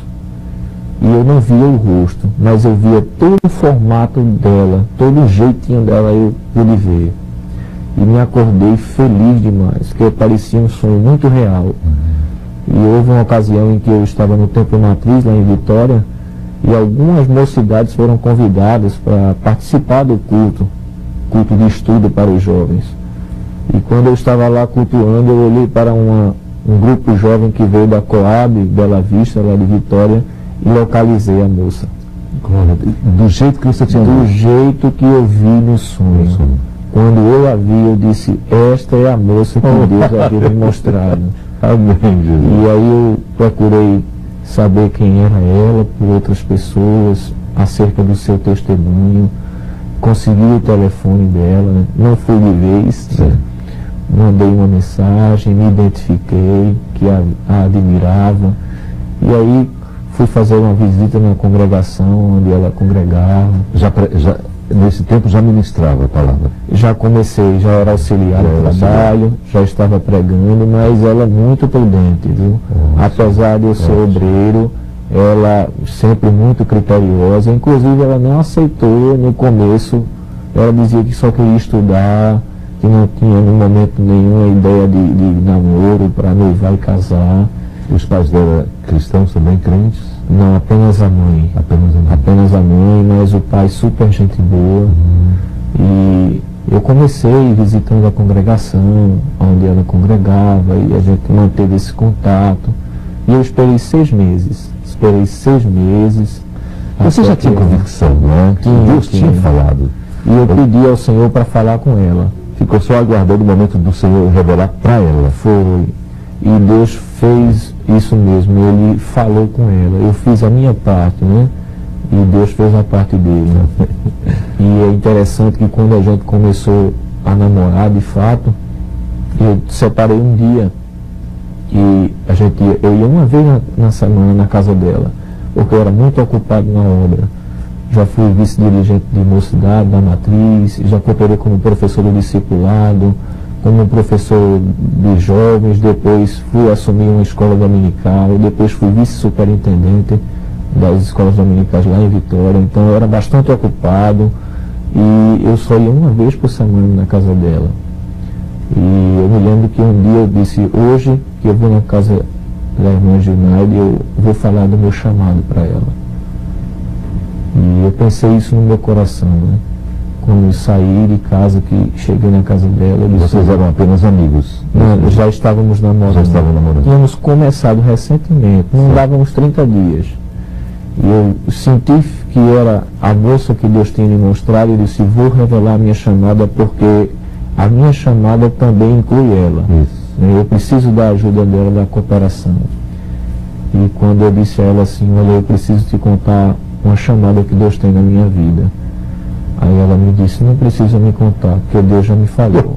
e eu não via o rosto, mas eu via todo o formato dela, todo o jeitinho dela eu pude ver. E me acordei feliz demais, porque parecia um sonho muito real. Uhum. E houve uma ocasião em que eu estava no Templo Matriz, lá em Vitória, e algumas mocidades foram convidadas para participar do culto, culto de estudo para os jovens. E quando eu estava lá cultuando, eu olhei para uma, um grupo jovem que veio da Coab, Bela Vista, lá de Vitória, e localizei a moça. Do jeito que você tinha Do jeito que eu vi no sonho. No sonho. Quando eu a vi, eu disse: esta é a moça que oh. Deus havia me mostrado. Amém, Jesus. E aí eu procurei saber quem era ela por outras pessoas, acerca do seu testemunho. Consegui o telefone dela, né? Não fui de vez, né? Mandei uma mensagem, me identifiquei, que a, a admirava. E aí fui fazer uma visita na congregação onde ela congregava. Já, já, nesse tempo já ministrava a palavra? Já comecei, já era auxiliar no trabalho, já estava pregando, mas ela muito prudente, viu? Oh, apesar de eu ser oh, obreiro, ela sempre muito criteriosa. Inclusive ela não aceitou no começo, ela dizia que só queria estudar, que não tinha no momento nenhuma ideia de, de namoro para noivar e casar. Os pais dela cristãos também, crentes? Não, apenas a mãe. Apenas a mãe. Apenas a mãe, mas o pai super gente boa. Uhum. E eu comecei visitando a congregação, onde ela congregava, e a gente manteve esse contato. E eu esperei seis meses. Esperei seis meses. Você já tinha convicção, não é? Tinha, Deus tinha, tinha falado. E eu pedi ao Senhor para falar com ela. Ficou só aguardando o momento do Senhor revelar para ela. Foi. E Deus fez isso mesmo, Ele falou com ela. Eu fiz a minha parte, né? E Deus fez a parte dele. Né? E é interessante que quando a gente começou a namorar, de fato, eu separei um dia. E a gente ia, eu ia uma vez na, na semana na casa dela, porque eu era muito ocupado na obra. Já fui vice-dirigente de mocidade, da matriz, já cooperei como professor do discipulado, como professor de jovens, depois fui assumir uma escola dominical, depois fui vice-superintendente das escolas dominicais lá em Vitória. Então eu era bastante ocupado e eu só ia uma vez por semana na casa dela. E eu me lembro que um dia eu disse: hoje que eu vou na casa da irmã Gilnaide, eu vou falar do meu chamado para ela. E eu pensei isso no meu coração, né? Quando eu saí de casa, que cheguei na casa dela... Disse: vocês eram apenas amigos? Não, já estávamos namorando. Já estavam namorando. Tínhamos começado recentemente, não dávamos trinta dias. E eu senti que era a moça que Deus tinha me mostrado, e disse: vou revelar a minha chamada, porque a minha chamada também inclui ela. Isso. Eu preciso da ajuda dela, da cooperação. E quando eu disse a ela assim: olha, eu preciso te contar uma chamada que Deus tem na minha vida. Aí ela me disse, não precisa me contar, porque Deus já me falou.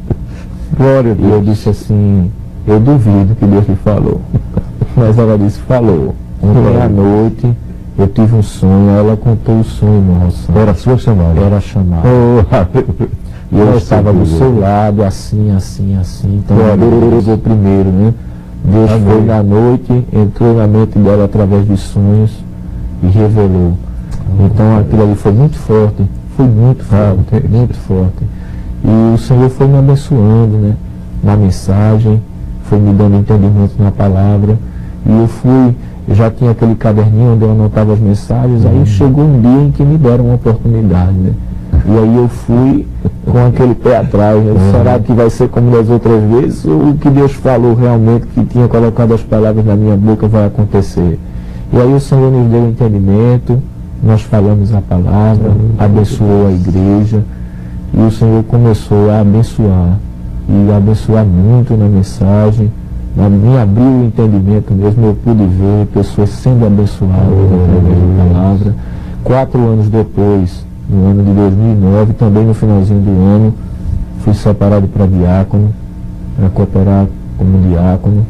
Glória a Deus. E eu disse assim, eu duvido que Deus lhe falou. Mas ela disse, falou. Ontem à noite eu tive um sonho, ela contou o sonho, irmão Rossano. Era a sua chamada? Era a chamada. Oh, e eu estava do seu lado, assim, assim, assim. Então Deus foi primeiro, né? Deus Amém. Foi na noite, entrou na mente dela através dos sonhos e revelou. Amém. Então aquilo ali foi muito forte, foi muito forte, muito forte. E o Senhor foi me abençoando, né? Na mensagem, foi me dando entendimento na palavra. E eu fui, eu já tinha aquele caderninho onde eu anotava as mensagens, aí chegou um dia em que me deram uma oportunidade, né? E aí eu fui com aquele pé atrás, né? Será que vai ser como das outras vezes? Ou o que Deus falou realmente, que tinha colocado as palavras na minha boca, vai acontecer? E aí o Senhor nos deu entendimento, nós falamos a palavra, abençoou a igreja, e o Senhor começou a abençoar, e abençoar muito na mensagem. Me abriu o entendimento mesmo, eu pude ver pessoas sendo abençoadas através da palavra. Quatro anos depois, no ano de dois mil e nove, também no finalzinho do ano, fui separado para diácono, para cooperar como diácono,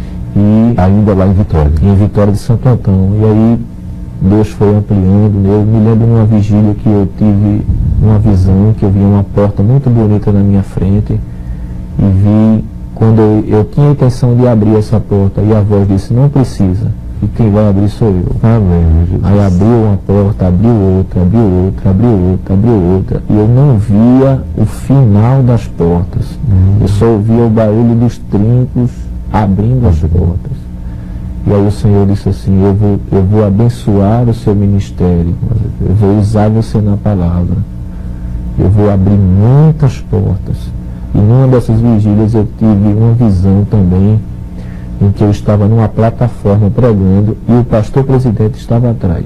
e ainda lá em Vitória. Em Vitória de Santo Antão. E aí Deus foi ampliando. Eu me lembro numa vigília que eu tive uma visão, que eu vi uma porta muito bonita na minha frente, e vi, quando eu, eu tinha a intenção de abrir essa porta, e a voz disse, não precisa, e quem vai abrir sou eu. Amém. Aí abriu uma porta, abriu outra, abriu outra, abriu outra, abriu outra, e eu não via o final das portas. Hum. Eu só ouvia o barulho dos trincos abrindo as portas. E aí o Senhor disse assim, eu vou, eu vou abençoar o seu ministério, eu vou usar você na palavra, eu vou abrir muitas portas. E numa dessas vigílias eu tive uma visão também, em que eu estava numa plataforma pregando e o pastor presidente estava atrás.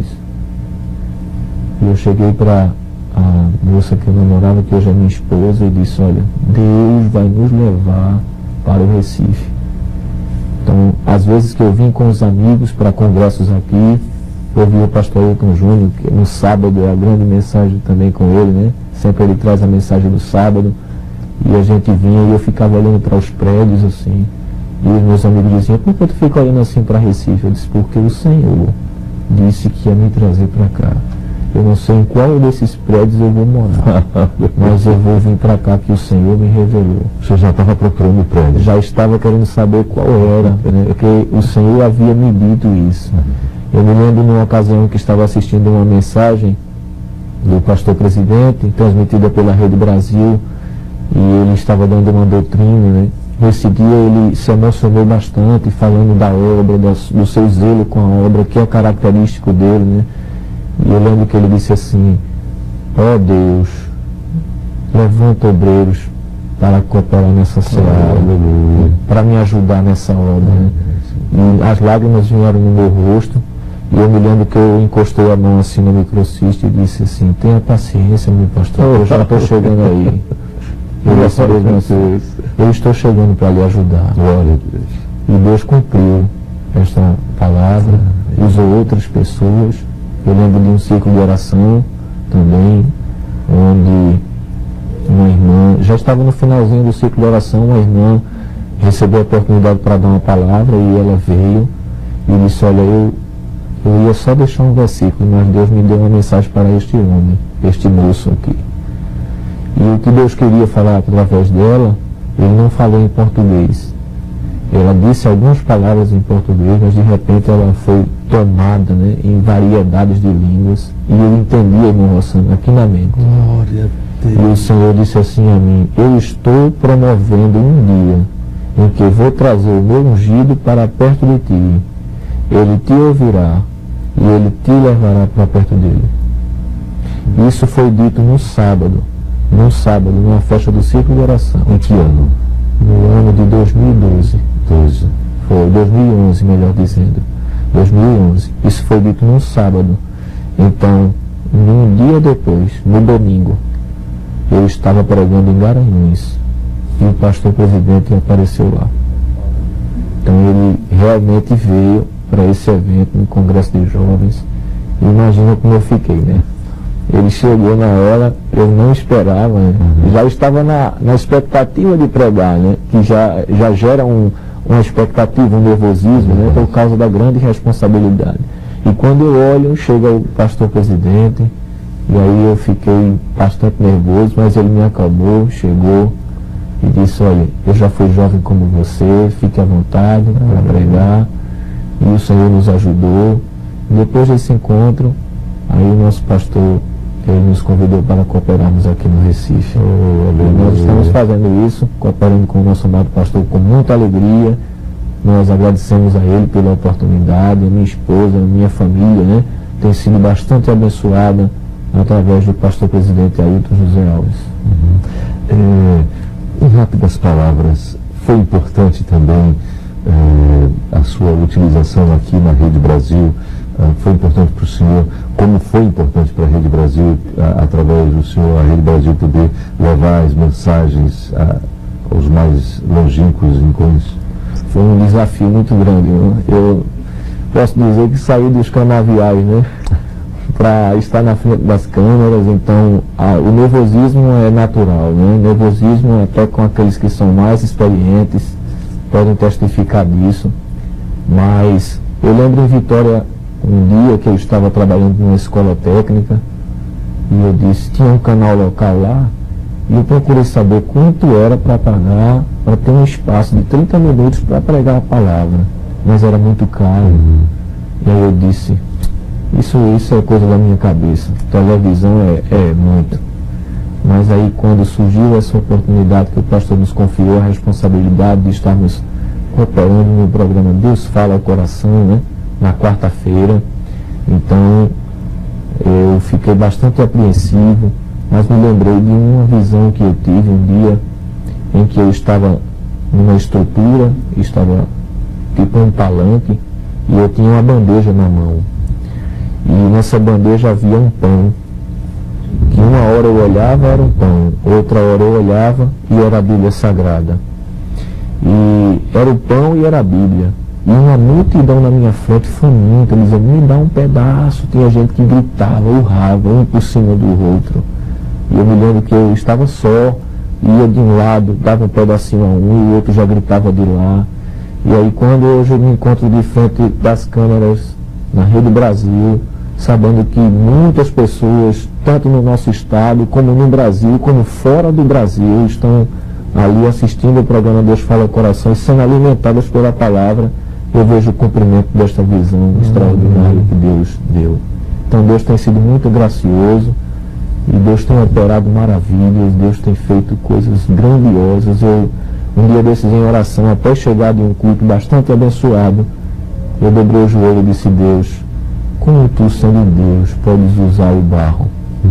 E eu cheguei para a moça que eu namorava, que hoje é minha esposa, e disse, olha, Deus vai nos levar para o Recife. Então, às vezes que eu vim com os amigos para congressos aqui, ouvi o pastor Ailton Júnior, que no sábado é a grande mensagem também com ele, né? Sempre ele traz a mensagem do sábado. E a gente vinha e eu ficava olhando para os prédios assim. E os meus amigos diziam, por que tu fica olhando assim para Recife? Eu disse, porque o Senhor disse que ia me trazer para cá. Eu não sei em qual desses prédios eu vou morar, mas eu vou vir para cá que o Senhor me revelou. Você já estava procurando o prédio? Já estava querendo saber qual era, né? Porque o Senhor havia me dito isso. Eu me lembro numa ocasião que estava assistindo uma mensagem do pastor presidente, transmitida pela Rede Brasil, e ele estava dando uma doutrina, né? Nesse dia ele se emocionou bastante, falando da obra, do seu zelo com a obra, que é característico dele, né? E eu lembro que ele disse assim, ó oh Deus, levanta obreiros para cooperar nessa seara, para me ajudar nessa obra, né? E as lágrimas vieram no meu rosto, e eu me lembro que eu encostei a mão assim no microcista e disse assim, tenha paciência, meu pastor, eu já estou chegando aí. Eu, mesmo, eu estou chegando para lhe ajudar. Glória a Deus. E Deus cumpriu esta palavra, usou outras pessoas. Eu lembro de um ciclo de oração também, onde uma irmã, já estava no finalzinho do ciclo de oração, uma irmã recebeu a oportunidade para dar uma palavra e ela veio e disse, olha, eu, eu ia só deixar um versículo, mas Deus me deu uma mensagem para este homem, este moço aqui. E o que Deus queria falar através dela, ele não falou em português. Ela disse algumas palavras em português, mas de repente ela foi tomada, né, em variedades de línguas. E eu entendi, irmão Rossano, aqui na mente. Glória a Deus. E o Senhor disse assim a mim, eu estou promovendo um dia em que vou trazer o meu ungido para perto de ti. Ele te ouvirá e ele te levará para perto dele. Isso foi dito no sábado. No sábado, numa festa do ciclo de oração. Em que ano? No ano de dois mil e doze. doze. Foi, dois mil e onze, melhor dizendo. dois mil e onze. Isso foi dito no sábado. Então, num dia depois, no domingo, eu estava pregando em Garanhuns. E o pastor presidente apareceu lá. Então, ele realmente veio para esse evento, no Congresso de Jovens. E imagina como eu fiquei, né? Ele chegou na hora, eu não esperava, né? Uhum. Já estava na, na expectativa de pregar, né? Que já, já gera um, uma expectativa, um nervosismo, né? Por causa da grande responsabilidade. E quando eu olho, chega o pastor presidente, e aí eu fiquei bastante nervoso, mas ele me acalmou, chegou e disse: olha, eu já fui jovem como você, fique à vontade para pregar, e o Senhor nos ajudou. E depois desse encontro, aí o nosso pastor, ele nos convidou para cooperarmos aqui no Recife. Oh, e nós estamos fazendo isso, cooperando com o nosso amado pastor com muita alegria. Nós agradecemos a ele pela oportunidade, a minha esposa, a minha família, né, tem sido bastante abençoada através do pastor presidente Ailton José Alves. Uhum. É, em rápidas palavras, foi importante também é, a sua utilização aqui na Rede Brasil, é, foi importante para o senhor, como foi importante para a Rede Brasil, a, através do senhor, a Rede Brasil poder levar as mensagens a, aos mais longínquos encontros? Foi um desafio muito grande, né? Eu posso dizer que saí dos canaviais, né, para estar na frente das câmeras. Então a, o nervosismo é natural, né? O nervosismo até com aqueles que são mais experientes podem testificar disso. Mas eu lembro em Vitória, um dia que eu estava trabalhando numa escola técnica, e eu disse, tinha um canal local lá, e eu procurei saber quanto era para pagar para ter um espaço de trinta minutos para pregar a palavra, mas era muito caro. Uhum. E aí eu disse, isso, isso é coisa da minha cabeça, televisão é, é muito. Mas aí quando surgiu essa oportunidade que o pastor nos confiou, a responsabilidade de estarmos cooperando no programa Deus Fala ao Coração, né, na quarta-feira, então eu fiquei bastante apreensivo, mas me lembrei de uma visão que eu tive um dia em que eu estava numa estrutura, estava tipo um palanque, e eu tinha uma bandeja na mão. E nessa bandeja havia um pão, que uma hora eu olhava era um pão, outra hora eu olhava e era a Bíblia Sagrada. E era o pão e era a Bíblia. E uma multidão na minha frente faminta, dizendo, me dá um pedaço. Tinha gente que gritava, urrava, um por cima do outro. E eu me lembro que eu estava só, ia de um lado, dava um pedacinho a um, e o outro já gritava de lá. E aí quando hoje eu me encontro de frente das câmeras na Rede Brasil, sabendo que muitas pessoas, tanto no nosso estado, como no Brasil, como fora do Brasil, estão ali assistindo o programa Deus Fala ao Coração e sendo alimentadas pela palavra, eu vejo o cumprimento desta visão uhum. extraordinária que Deus deu. Então Deus tem sido muito gracioso, e Deus tem operado maravilhas, Deus tem feito coisas grandiosas. Eu, um dia desses em oração, até chegar de um culto bastante abençoado, eu dobrei o joelho e disse, Deus, como tu, sendo Deus, podes usar o barro?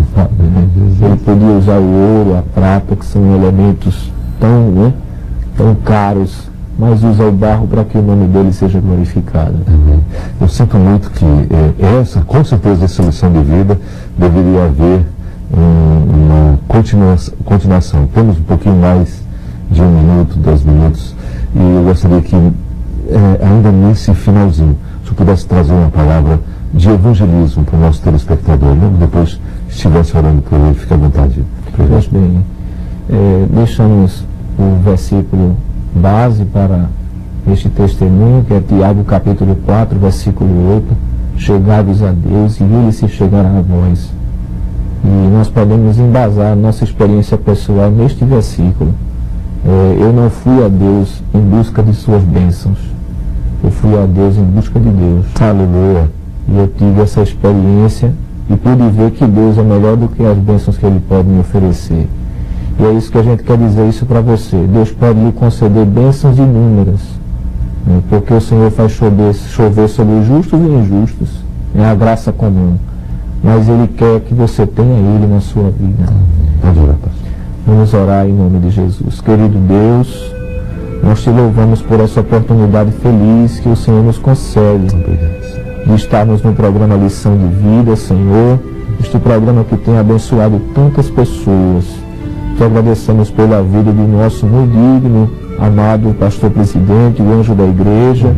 Ele podia usar o ouro, a prata, que são elementos tão, né, tão caros, mas usa o barro para que o nome dele seja glorificado. Uhum. Eu sinto muito que é, essa, com certeza, essa lição de vida deveria haver um, uma continuação, continuação. Temos um pouquinho mais de um minuto, dois minutos, e eu gostaria que, é, ainda nesse finalzinho, se eu pudesse trazer uma palavra de evangelismo para o nosso telespectador, mesmo depois estivesse orando por ele, fique à vontade. Pois bem, é, deixamos o versículo base para este testemunho, que é Tiago capítulo quatro, versículo oito, chegai-vos a Deus e ele se chegará a vós. E nós podemos embasar nossa experiência pessoal neste versículo. É, eu não fui a Deus em busca de suas bênçãos, eu fui a Deus em busca de Deus. Aleluia. E eu tive essa experiência e pude ver que Deus é melhor do que as bênçãos que Ele pode me oferecer. E é isso que a gente quer dizer isso para você. Deus pode lhe conceder bênçãos inúmeras, né? Porque o Senhor faz chover, chover sobre os justos e injustos. É a graça comum. Mas Ele quer que você tenha Ele na sua vida. Pode orar, pastor. Vamos orar em nome de Jesus. Querido Deus, nós te louvamos por essa oportunidade feliz que o Senhor nos concede de estarmos no programa Lição de Vida, Senhor. Este programa que tem abençoado tantas pessoas. Te agradecemos pela vida do nosso muito digno, amado pastor presidente, o anjo da igreja,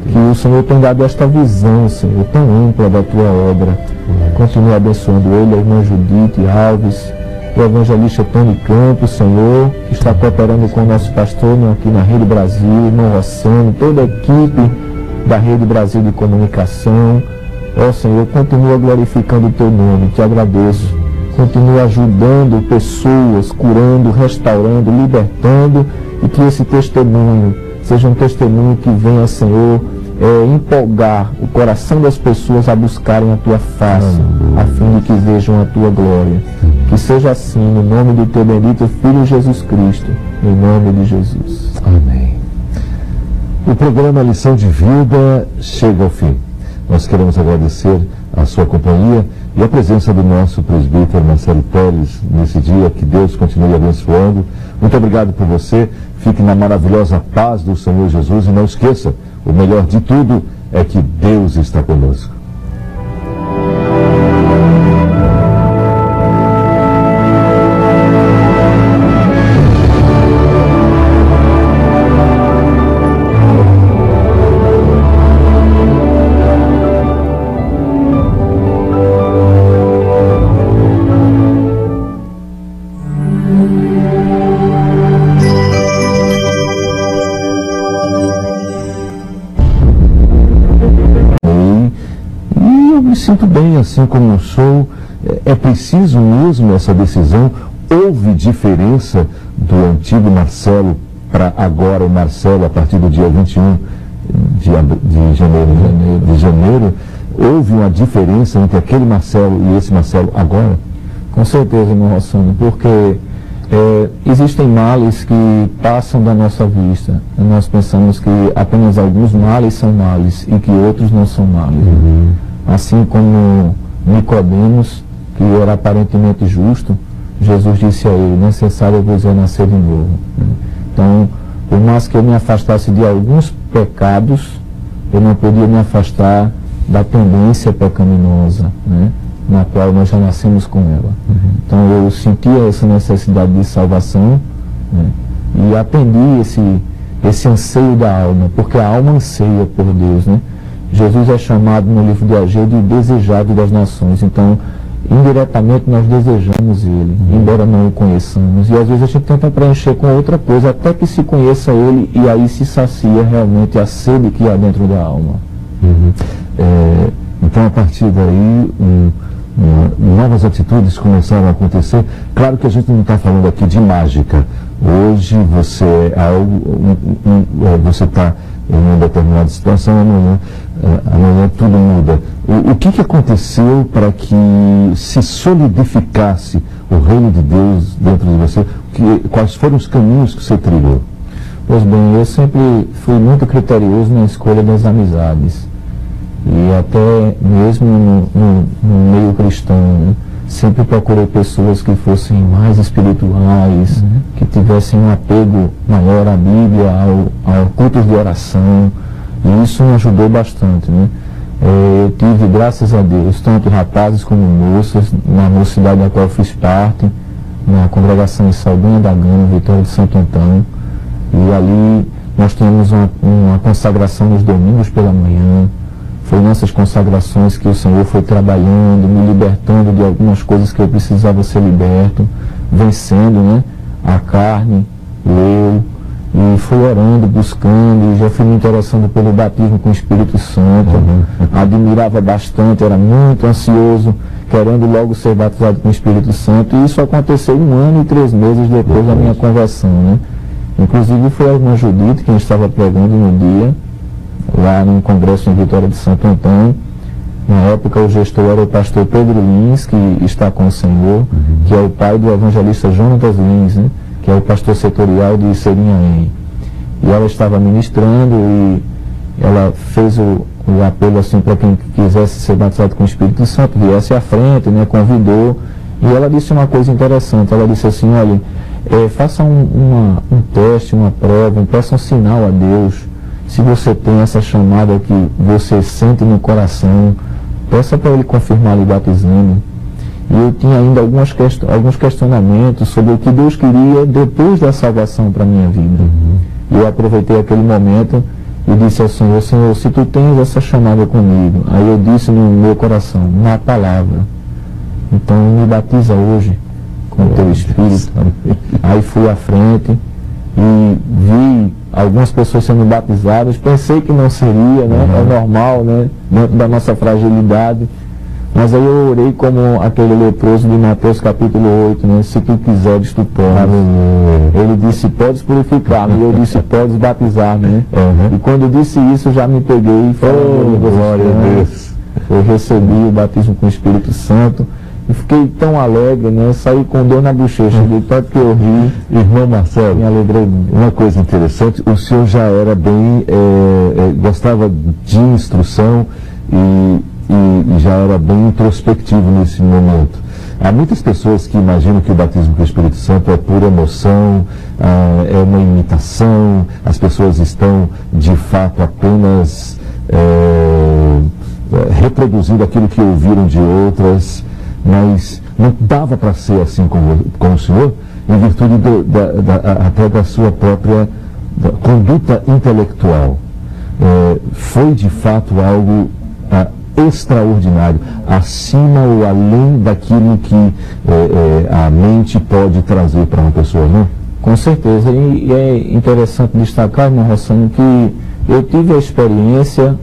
que o Senhor tem dado esta visão, Senhor, tão ampla da tua obra. Continua abençoando ele, a irmã Judite Alves, o evangelista Tony Campos, Senhor, que está cooperando com o nosso pastor aqui na Rede Brasil, o irmão Rossano, toda a equipe da Rede Brasil de Comunicação. Ó Senhor, continua glorificando o teu nome, te agradeço. Continua ajudando pessoas, curando, restaurando, libertando, e que esse testemunho seja um testemunho que venha, Senhor, é, empolgar o coração das pessoas a buscarem a tua face, a fim de que vejam a tua glória. Que seja assim, no nome do teu bendito Filho Jesus Cristo, em nome de Jesus. Amém. O programa Lição de Vida chega ao fim. Nós queremos agradecer a sua companhia e a presença do nosso presbítero Marcelo Pérez nesse dia. Que Deus continue abençoando. Muito obrigado por você. Fique na maravilhosa paz do Senhor Jesus e não esqueça, o melhor de tudo é que Deus está conosco. Sinto bem assim como eu sou. É preciso mesmo essa decisão? Houve diferença do antigo Marcelo para agora o Marcelo a partir do dia vinte e um de, de, janeiro, janeiro, de janeiro? Houve uma diferença entre aquele Marcelo e esse Marcelo agora? Com certeza, irmão Rossano, porque é, existem males que passam da nossa vista. Nós pensamos que apenas alguns males são males e que outros não são males. Uhum. Assim como Nicodemos, que era aparentemente justo, Jesus disse a ele: necessário vos é nascer de novo. Então, por mais que eu me afastasse de alguns pecados, eu não podia me afastar da tendência pecaminosa, né, na qual nós já nascemos com ela. Uhum. Então eu sentia essa necessidade de salvação, né, e atendi esse, esse anseio da alma, porque a alma anseia por Deus, né? Jesus é chamado no livro de Ageu de desejado das nações. Então, indiretamente nós desejamos Ele, uhum. embora não o conheçamos. E às vezes a gente tenta preencher com outra coisa, até que se conheça Ele, e aí se sacia realmente a sede que há dentro da alma. Uhum. É, então, a partir daí, um, um, novas atitudes começaram a acontecer. Claro que a gente não está falando aqui de mágica. Hoje você é algo, um, um, é, você está em uma determinada situação, amanhã, amanhã tudo muda. O, o que, que aconteceu para que se solidificasse o reino de Deus dentro de você? Que, quais foram os caminhos que você trilhou? Pois bem, eu sempre fui muito criterioso na escolha das amizades. E até mesmo no, no, no meio cristão, né? Sempre procurei pessoas que fossem mais espirituais, uhum. que tivessem um apego maior à Bíblia, ao, ao cultos de oração, e isso me ajudou bastante, né? É, eu tive, graças a Deus, tanto rapazes como moças, na mocidade da qual eu fiz parte, na congregação de Saldanha da Gama, Vitória de Santo Antão, e ali nós tínhamos uma, uma consagração nos domingos pela manhã. Foi nessas consagrações que o Senhor foi trabalhando, me libertando de algumas coisas que eu precisava ser liberto, vencendo, né, a carne, eu, e fui orando, buscando, e já fui me interessando pelo batismo com o Espírito Santo. Uhum. Admirava bastante, era muito ansioso, querendo logo ser batizado com o Espírito Santo, e isso aconteceu um ano e três meses depois uhum. da minha conversão, né? Inclusive foi a irmã Judite quem estava pregando no dia, lá no congresso em Vitória de Santo Antão. Na época o gestor era o pastor Pedro Lins, que está com o Senhor, uhum. que é o pai do evangelista Jonatas Lins, né, que é o pastor setorial de Serinhaém. E ela estava ministrando e ela fez o, o apelo assim para quem quisesse ser batizado com o Espírito Santo, viesse à frente, né, convidou. E ela disse uma coisa interessante, ela disse assim: olha, é, faça um, uma, um teste, uma prova, peça um sinal a Deus. Se você tem essa chamada que você sente no coração, peça para Ele confirmar lhe batizando. E eu tinha ainda algumas quest alguns questionamentos sobre o que Deus queria depois da salvação para a minha vida. Uhum. E eu aproveitei aquele momento e disse ao Senhor: Senhor, se tu tens essa chamada comigo, aí eu disse no meu coração, na palavra, então me batiza hoje com o teu Espírito. Aí fui à frente e vi algumas pessoas sendo batizadas, pensei que não seria, né? Uhum. É normal, né? Dentro da nossa fragilidade. Mas aí eu orei como aquele leproso de Mateus capítulo oito, né? Se tu quiseres, tu podes. Uhum. Ele disse: podes purificar-me. E eu disse: podes batizar-me, né? Uhum. E quando eu disse isso, já me peguei e falei: oh, glória a Deus. Eu recebi o batismo com o Espírito Santo e fiquei tão alegre, né? Saí com dor na bochecha, de tanto que eu ri. Irmão Marcelo, me alegrei muito. Uma coisa interessante, o senhor já era bem, é, é, gostava de instrução e E, e já era bem introspectivo nesse momento. Há muitas pessoas que imaginam que o batismo com o Espírito Santo é pura emoção, ah, é uma imitação, as pessoas estão de fato apenas é, reproduzindo aquilo que ouviram de outras, mas não dava para ser assim com, com o senhor, em virtude do, da, da, até da sua própria da conduta intelectual. É, foi de fato algo ah, extraordinário, acima ou além daquilo que é, é, a mente pode trazer para uma pessoa, não? Com certeza, e, e é interessante destacar, irmão Rossano, que eu tive a experiência,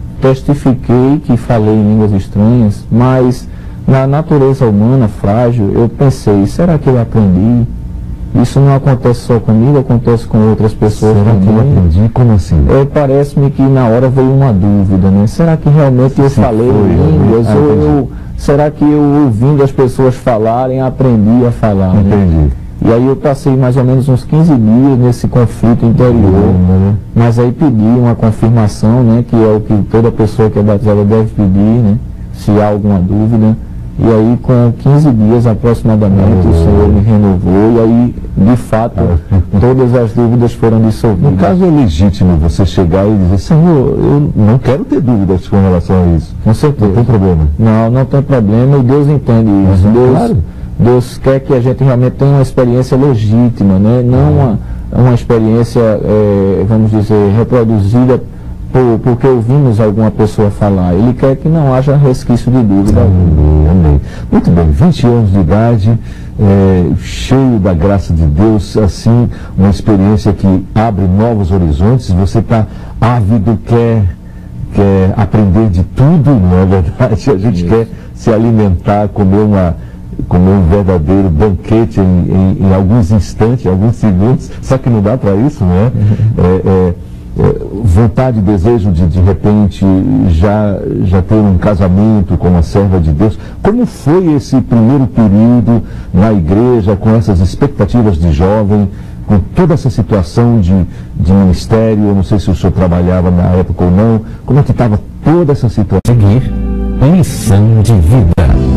testifiquei que falei em línguas estranhas, mas na natureza humana frágil, eu pensei: será que eu aprendi? Isso não acontece só comigo, acontece com outras pessoas. Será também. que eu aprendi? Como assim? É, parece-me que na hora veio uma dúvida, né? Será que realmente eu Se falei foi, línguas? ah, ou eu, será que eu, ouvindo as pessoas falarem, aprendi a falar? Né? Entendi. E aí eu passei mais ou menos uns quinze dias nesse conflito interior, uhum. mas aí pedi uma confirmação, né? Que é o que toda pessoa que é batizada deve pedir, né? Se há alguma dúvida. E aí, com quinze dias aproximadamente, uhum. o Senhor me renovou e aí, de fato, uhum. todas as dúvidas foram dissolvidas. No caso, é legítimo você chegar e dizer: Senhor, eu não quero ter dúvidas com relação a isso. Com certeza. Não tem problema. Não, não tem problema, e Deus entende isso. Uhum. Deus, Claro. Deus quer que a gente realmente tenha uma experiência legítima, né? Não uma, uma experiência, é, vamos dizer, reproduzida Por, porque ouvimos alguma pessoa falar. Ele quer que não haja resquício de dúvida. Amém, amém. Muito bem, vinte anos de idade, é, cheio da graça de Deus, assim, uma experiência que abre novos horizontes. Você está ávido, quer, quer aprender de tudo, não é verdade? A gente Isso. quer se alimentar, comer, uma, comer um verdadeiro banquete em, em, em alguns instantes, em alguns segundos, só que não dá para isso, não é? Uhum. é, é vontade, desejo de de repente já, já ter um casamento com uma serva de Deus. Como foi esse primeiro período na igreja, com essas expectativas de jovem, com toda essa situação de, de ministério? Eu não sei se o senhor trabalhava na época ou não. Como é que estava toda essa situação? Seguir lição de vida.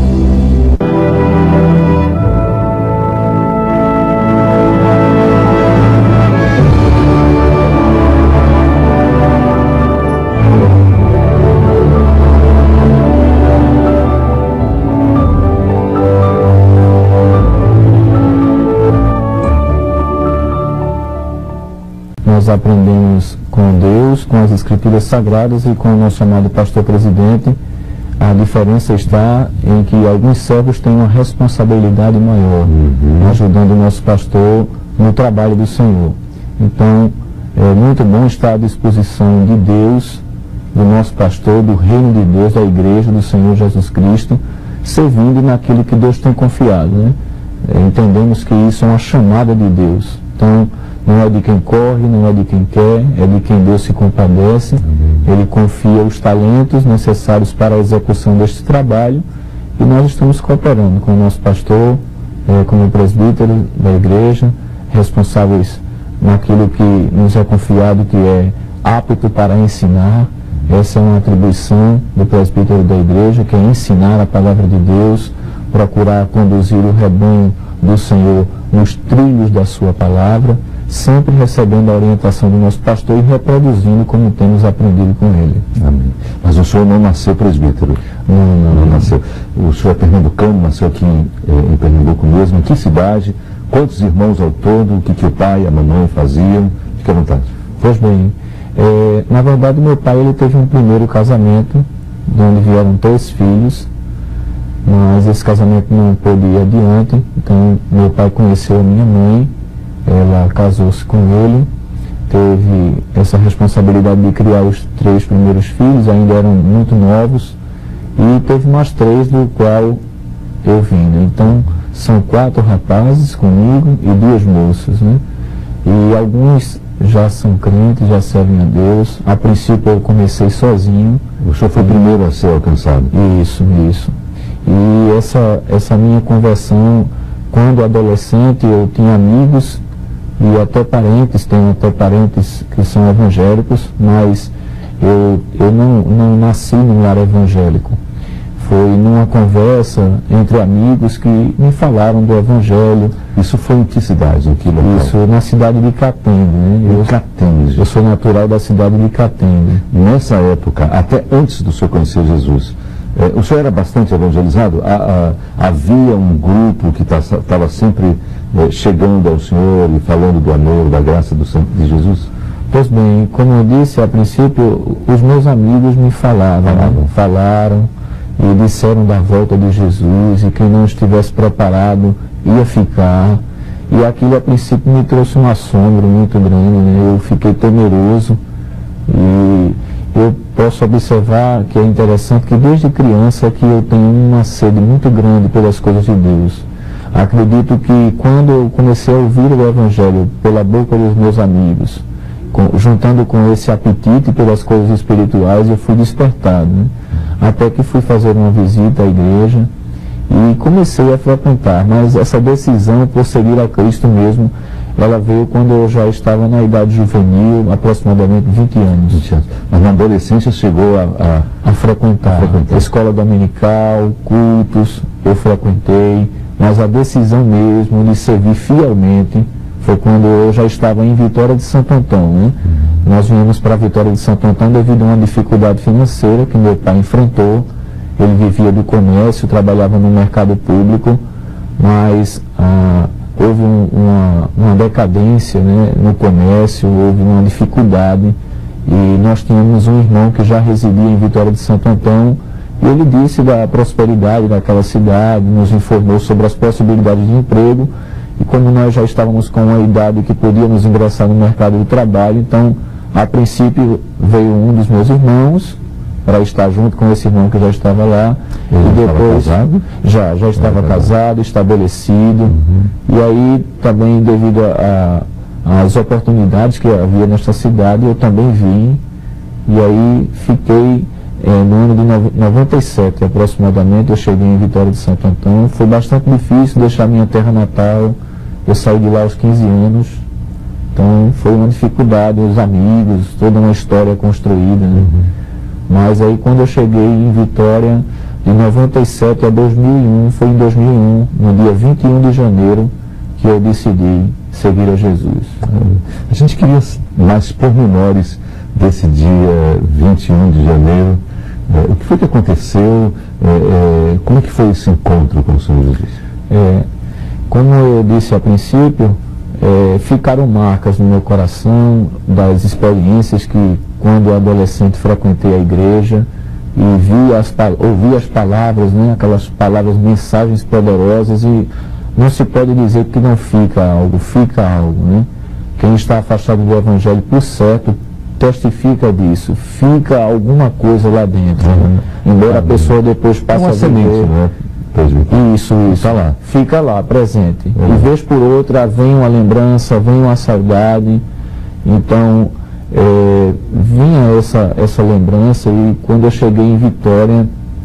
Nós aprendemos com Deus, com as Escrituras Sagradas e com o nosso amado pastor presidente. A diferença está em que alguns servos têm uma responsabilidade maior, uhum. ajudando o nosso pastor no trabalho do Senhor. Então, é muito bom estar à disposição de Deus, do nosso pastor, do reino de Deus, da igreja do Senhor Jesus Cristo, servindo naquilo que Deus tem confiado, né? É, entendemos que isso é uma chamada de Deus. Então, não é de quem corre, não é de quem quer, é de quem Deus se compadece. Uhum. Ele confia os talentos necessários para a execução deste trabalho e nós estamos cooperando com o nosso pastor, eh, como presbítero da igreja, responsáveis naquilo que nos é confiado, que é apto para ensinar. Essa é uma atribuição do presbítero da igreja, que é ensinar a palavra de Deus, procurar conduzir o rebanho do Senhor nos trilhos da sua palavra, sempre recebendo a orientação do nosso pastor e reproduzindo como temos aprendido com ele. Amém. Mas o senhor não nasceu presbítero? Não, não, não, não nasceu. O senhor é pernambucano, nasceu aqui em, em Pernambuco mesmo. Em que cidade? Quantos irmãos ao todo? O que, que o pai e a mamãe faziam? Fique à vontade. Pois bem, É, na verdade, meu pai ele teve um primeiro casamento, de onde vieram três filhos, mas esse casamento não pôde ir adiante. Então meu pai conheceu a minha mãe, ela casou-se com ele, teve essa responsabilidade de criar os três primeiros filhos, ainda eram muito novos, e teve mais três do qual eu vim, né? Então são quatro rapazes comigo e duas moças, né? E alguns já são crentes, já servem a Deus. A princípio eu comecei sozinho. O senhor foi o primeiro a ser alcançado? Isso, isso. E essa, essa minha conversão, quando adolescente, eu tinha amigos e até parentes, tenho até parentes que são evangélicos, mas eu, eu não, não nasci num lar evangélico. Foi numa conversa entre amigos que me falaram do Evangelho. Isso foi em que cidade? Em que local? Isso, na cidade de Catende, né? Eu, Catende. eu sou natural da cidade de Catende. Nessa época, até antes do senhor conhecer Jesus, eh, o senhor era bastante evangelizado? A, a, havia um grupo que estava sempre eh, chegando ao senhor e falando do amor, da graça do, de Jesus? Pois bem, como eu disse, a princípio, os meus amigos me falavam, Falavam. né? falaram e disseram da volta de Jesus, e quem não estivesse preparado ia ficar. E aquilo a princípio me trouxe um assombro muito grande, né? Eu fiquei temeroso, e eu posso observar que é interessante que desde criança que eu tenho uma sede muito grande pelas coisas de Deus. Acredito que quando eu comecei a ouvir o Evangelho pela boca dos meus amigos, com, juntando com esse apetite pelas coisas espirituais, eu fui despertado, né? Até que fui fazer uma visita à igreja e comecei a frequentar, mas essa decisão por seguir a Cristo mesmo, ela veio quando eu já estava na idade juvenil, aproximadamente vinte anos. vinte anos. Mas na adolescência chegou a, a, a frequentar, a frequentar. Escola dominical, cultos, eu frequentei, mas a decisão mesmo de servir fielmente foi quando eu já estava em Vitória de Santo Antão, né? Uhum. Nós viemos para Vitória de Santo Antão devido a uma dificuldade financeira que meu pai enfrentou. Ele vivia do comércio, trabalhava no mercado público, mas ah, houve um, uma, uma decadência, né, no comércio, houve uma dificuldade, e nós tínhamos um irmão que já residia em Vitória de Santo Antão, e ele disse da prosperidade daquela cidade, nos informou sobre as possibilidades de emprego. E como nós já estávamos com uma idade que podíamos ingressar no mercado de trabalho, então, a princípio, veio um dos meus irmãos para estar junto com esse irmão que já estava lá. Ele e depois estava casado? Já, já estava era casado, estabelecido. Uhum. E aí, também, devido às oportunidades que havia nesta cidade, eu também vim. E aí, fiquei... É, no ano de noventa e sete, aproximadamente, eu cheguei em Vitória de Santo Antão. Foi bastante difícil deixar minha terra natal. Eu saí de lá aos quinze anos. Então foi uma dificuldade, os amigos, toda uma história construída, né? Uhum. Mas aí quando eu cheguei em Vitória, de noventa e sete a dois mil e um, foi em dois mil e um, no dia vinte e um de janeiro, que eu decidi seguir a Jesus. Uhum. A gente queria mais pormenores desse dia vinte e um de janeiro. É, o que foi que aconteceu? É, é, como é que foi esse encontro com o Senhor Jesus? É, como eu disse a princípio, é, ficaram marcas no meu coração das experiências que, quando adolescente, frequentei a igreja e vi as, ouvi as palavras, né, aquelas palavras, mensagens poderosas, e não se pode dizer que não fica algo, fica algo, né? Quem está afastado do Evangelho, por certo, testifica disso, fica alguma coisa lá dentro, uhum. né? Embora a pessoa depois passe é uma a viver, semente, né? Isso, isso, tá lá. fica lá, presente. Uhum. E vez por outra vem uma lembrança, vem uma saudade. Então, é, vinha essa, essa lembrança, e quando eu cheguei em Vitória,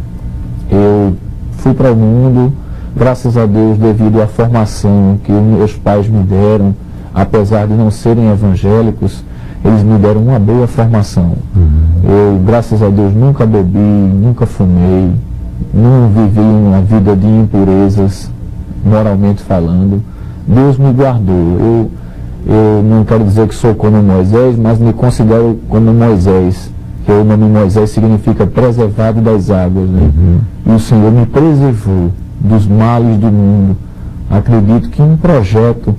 eu fui para o mundo, graças a Deus, devido à formação que meus pais me deram, apesar de não serem evangélicos, eles me deram uma boa formação. Uhum. Eu, graças a Deus, nunca bebi, nunca fumei, não vivi uma vida de impurezas, moralmente falando. Deus me guardou. Eu, eu não quero dizer que sou como Moisés, mas me considero como Moisés, que o nome Moisés significa preservado das águas, né? Uhum. E o Senhor me preservou dos males do mundo. Acredito que um projeto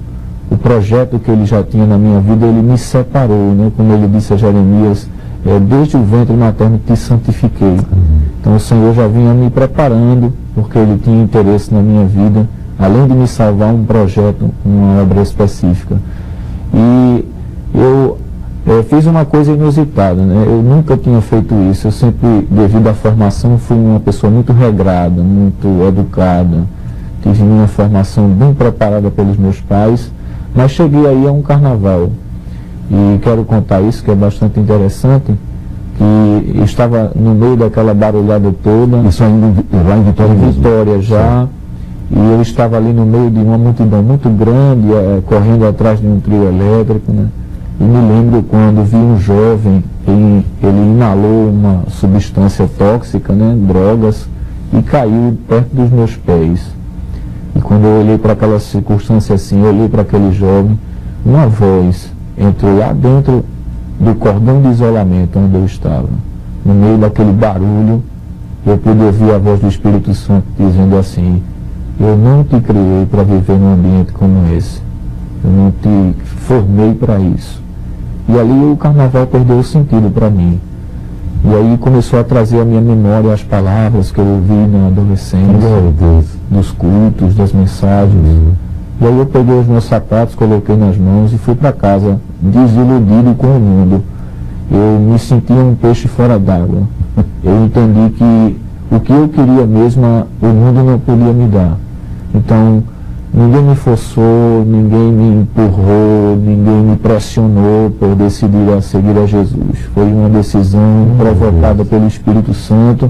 o projeto que ele já tinha na minha vida, ele me separou, né? Como ele disse a Jeremias, é, desde o ventre materno te santifiquei. Uhum. Então o Senhor já vinha me preparando, porque ele tinha interesse na minha vida, além de me salvar, um projeto, uma obra específica. E eu é, fiz uma coisa inusitada, né? Eu nunca tinha feito isso. Eu sempre, devido à formação, fui uma pessoa muito regrada, muito educada. Tive uma formação bem preparada pelos meus pais, mas cheguei aí a um carnaval. E quero contar isso, que é bastante interessante, que estava no meio daquela barulhada toda. Isso ainda lá em Vitória? Em Vitória já. Sim. E eu estava ali no meio de uma multidão muito grande, é, correndo atrás de um trio elétrico, né? E me lembro quando vi um jovem, ele, ele inalou uma substância tóxica, né? Drogas, e caiu perto dos meus pés. E quando eu olhei para aquela circunstância assim, eu olhei para aquele jovem, uma voz entrou lá dentro do cordão de isolamento onde eu estava. No meio daquele barulho, eu pude ouvir a voz do Espírito Santo dizendo assim: eu não te criei para viver num ambiente como esse. Eu não te formei para isso. E ali o carnaval perdeu o sentido para mim. E aí começou a trazer à minha memória as palavras que eu ouvi na adolescência, dos cultos, das mensagens. Uhum. E aí eu peguei os meus sapatos, coloquei nas mãos e fui para casa, desiludido com o mundo. Eu me sentia um peixe fora d'água. Eu entendi que o que eu queria mesmo, o mundo não podia me dar. Então, ninguém me forçou, ninguém me empurrou, ninguém me pressionou por decidir a seguir a Jesus. Foi uma decisão hum, provocada Deus. pelo Espírito Santo.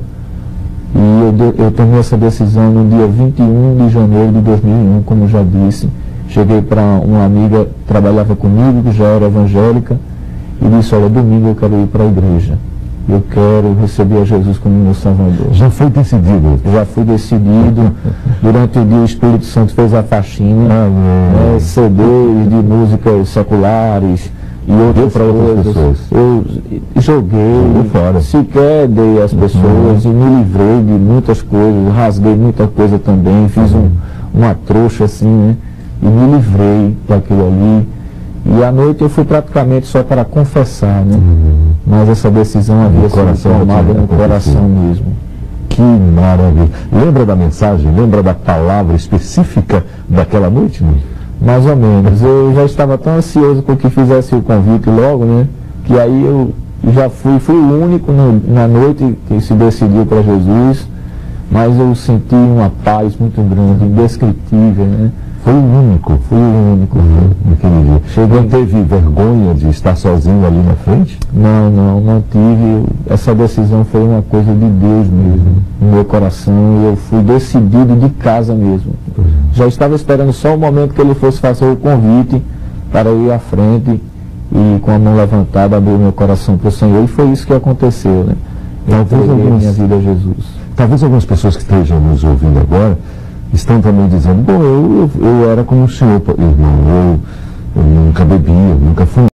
E eu, eu tomei essa decisão no dia vinte e um de janeiro de dois mil e um, como já disse. Cheguei para uma amiga que trabalhava comigo, que já era evangélica, e disse: olha, domingo eu quero ir para a igreja. Eu quero receber a Jesus como meu Salvador. Já foi decidido? Já fui decidido. Durante o dia o Espírito Santo fez a faxina, ah, né, C Ds de músicas seculares e outras para outras pessoas. Eu joguei, fora. sequer dei às pessoas uhum. e me livrei de muitas coisas, rasguei muita coisa também, fiz um, uma trouxa assim, né, e me livrei daquilo ali. E à noite eu fui praticamente só para confessar, né? Uhum. Mas essa decisão havia sido tomada no coração mesmo. Que maravilha. Lembra da mensagem? Lembra da palavra específica daquela noite? Não? Mais ou menos. Eu já estava tão ansioso por que fizesse o convite logo, né? Que aí eu já fui, fui o único no, na noite que se decidiu para Jesus, mas eu senti uma paz muito grande, indescritível, né? Foi o único, fui o único uhum, naquele dia. Cheguei... Não teve vergonha de estar sozinho ali na frente? Não, não, não tive. Essa decisão foi uma coisa de Deus mesmo, no meu coração. Eu fui decidido de casa mesmo. Uhum. Já estava esperando só o momento que ele fosse fazer o convite para ir à frente e, com a mão levantada, abrir meu coração para o Senhor. E foi isso que aconteceu, né? Eu entreguei algumas... minha vida a Jesus. Talvez algumas pessoas que estejam nos ouvindo agora estão também dizendo: bom, eu, eu, eu era como o senhor, irmão, eu, eu nunca bebia, nunca fui.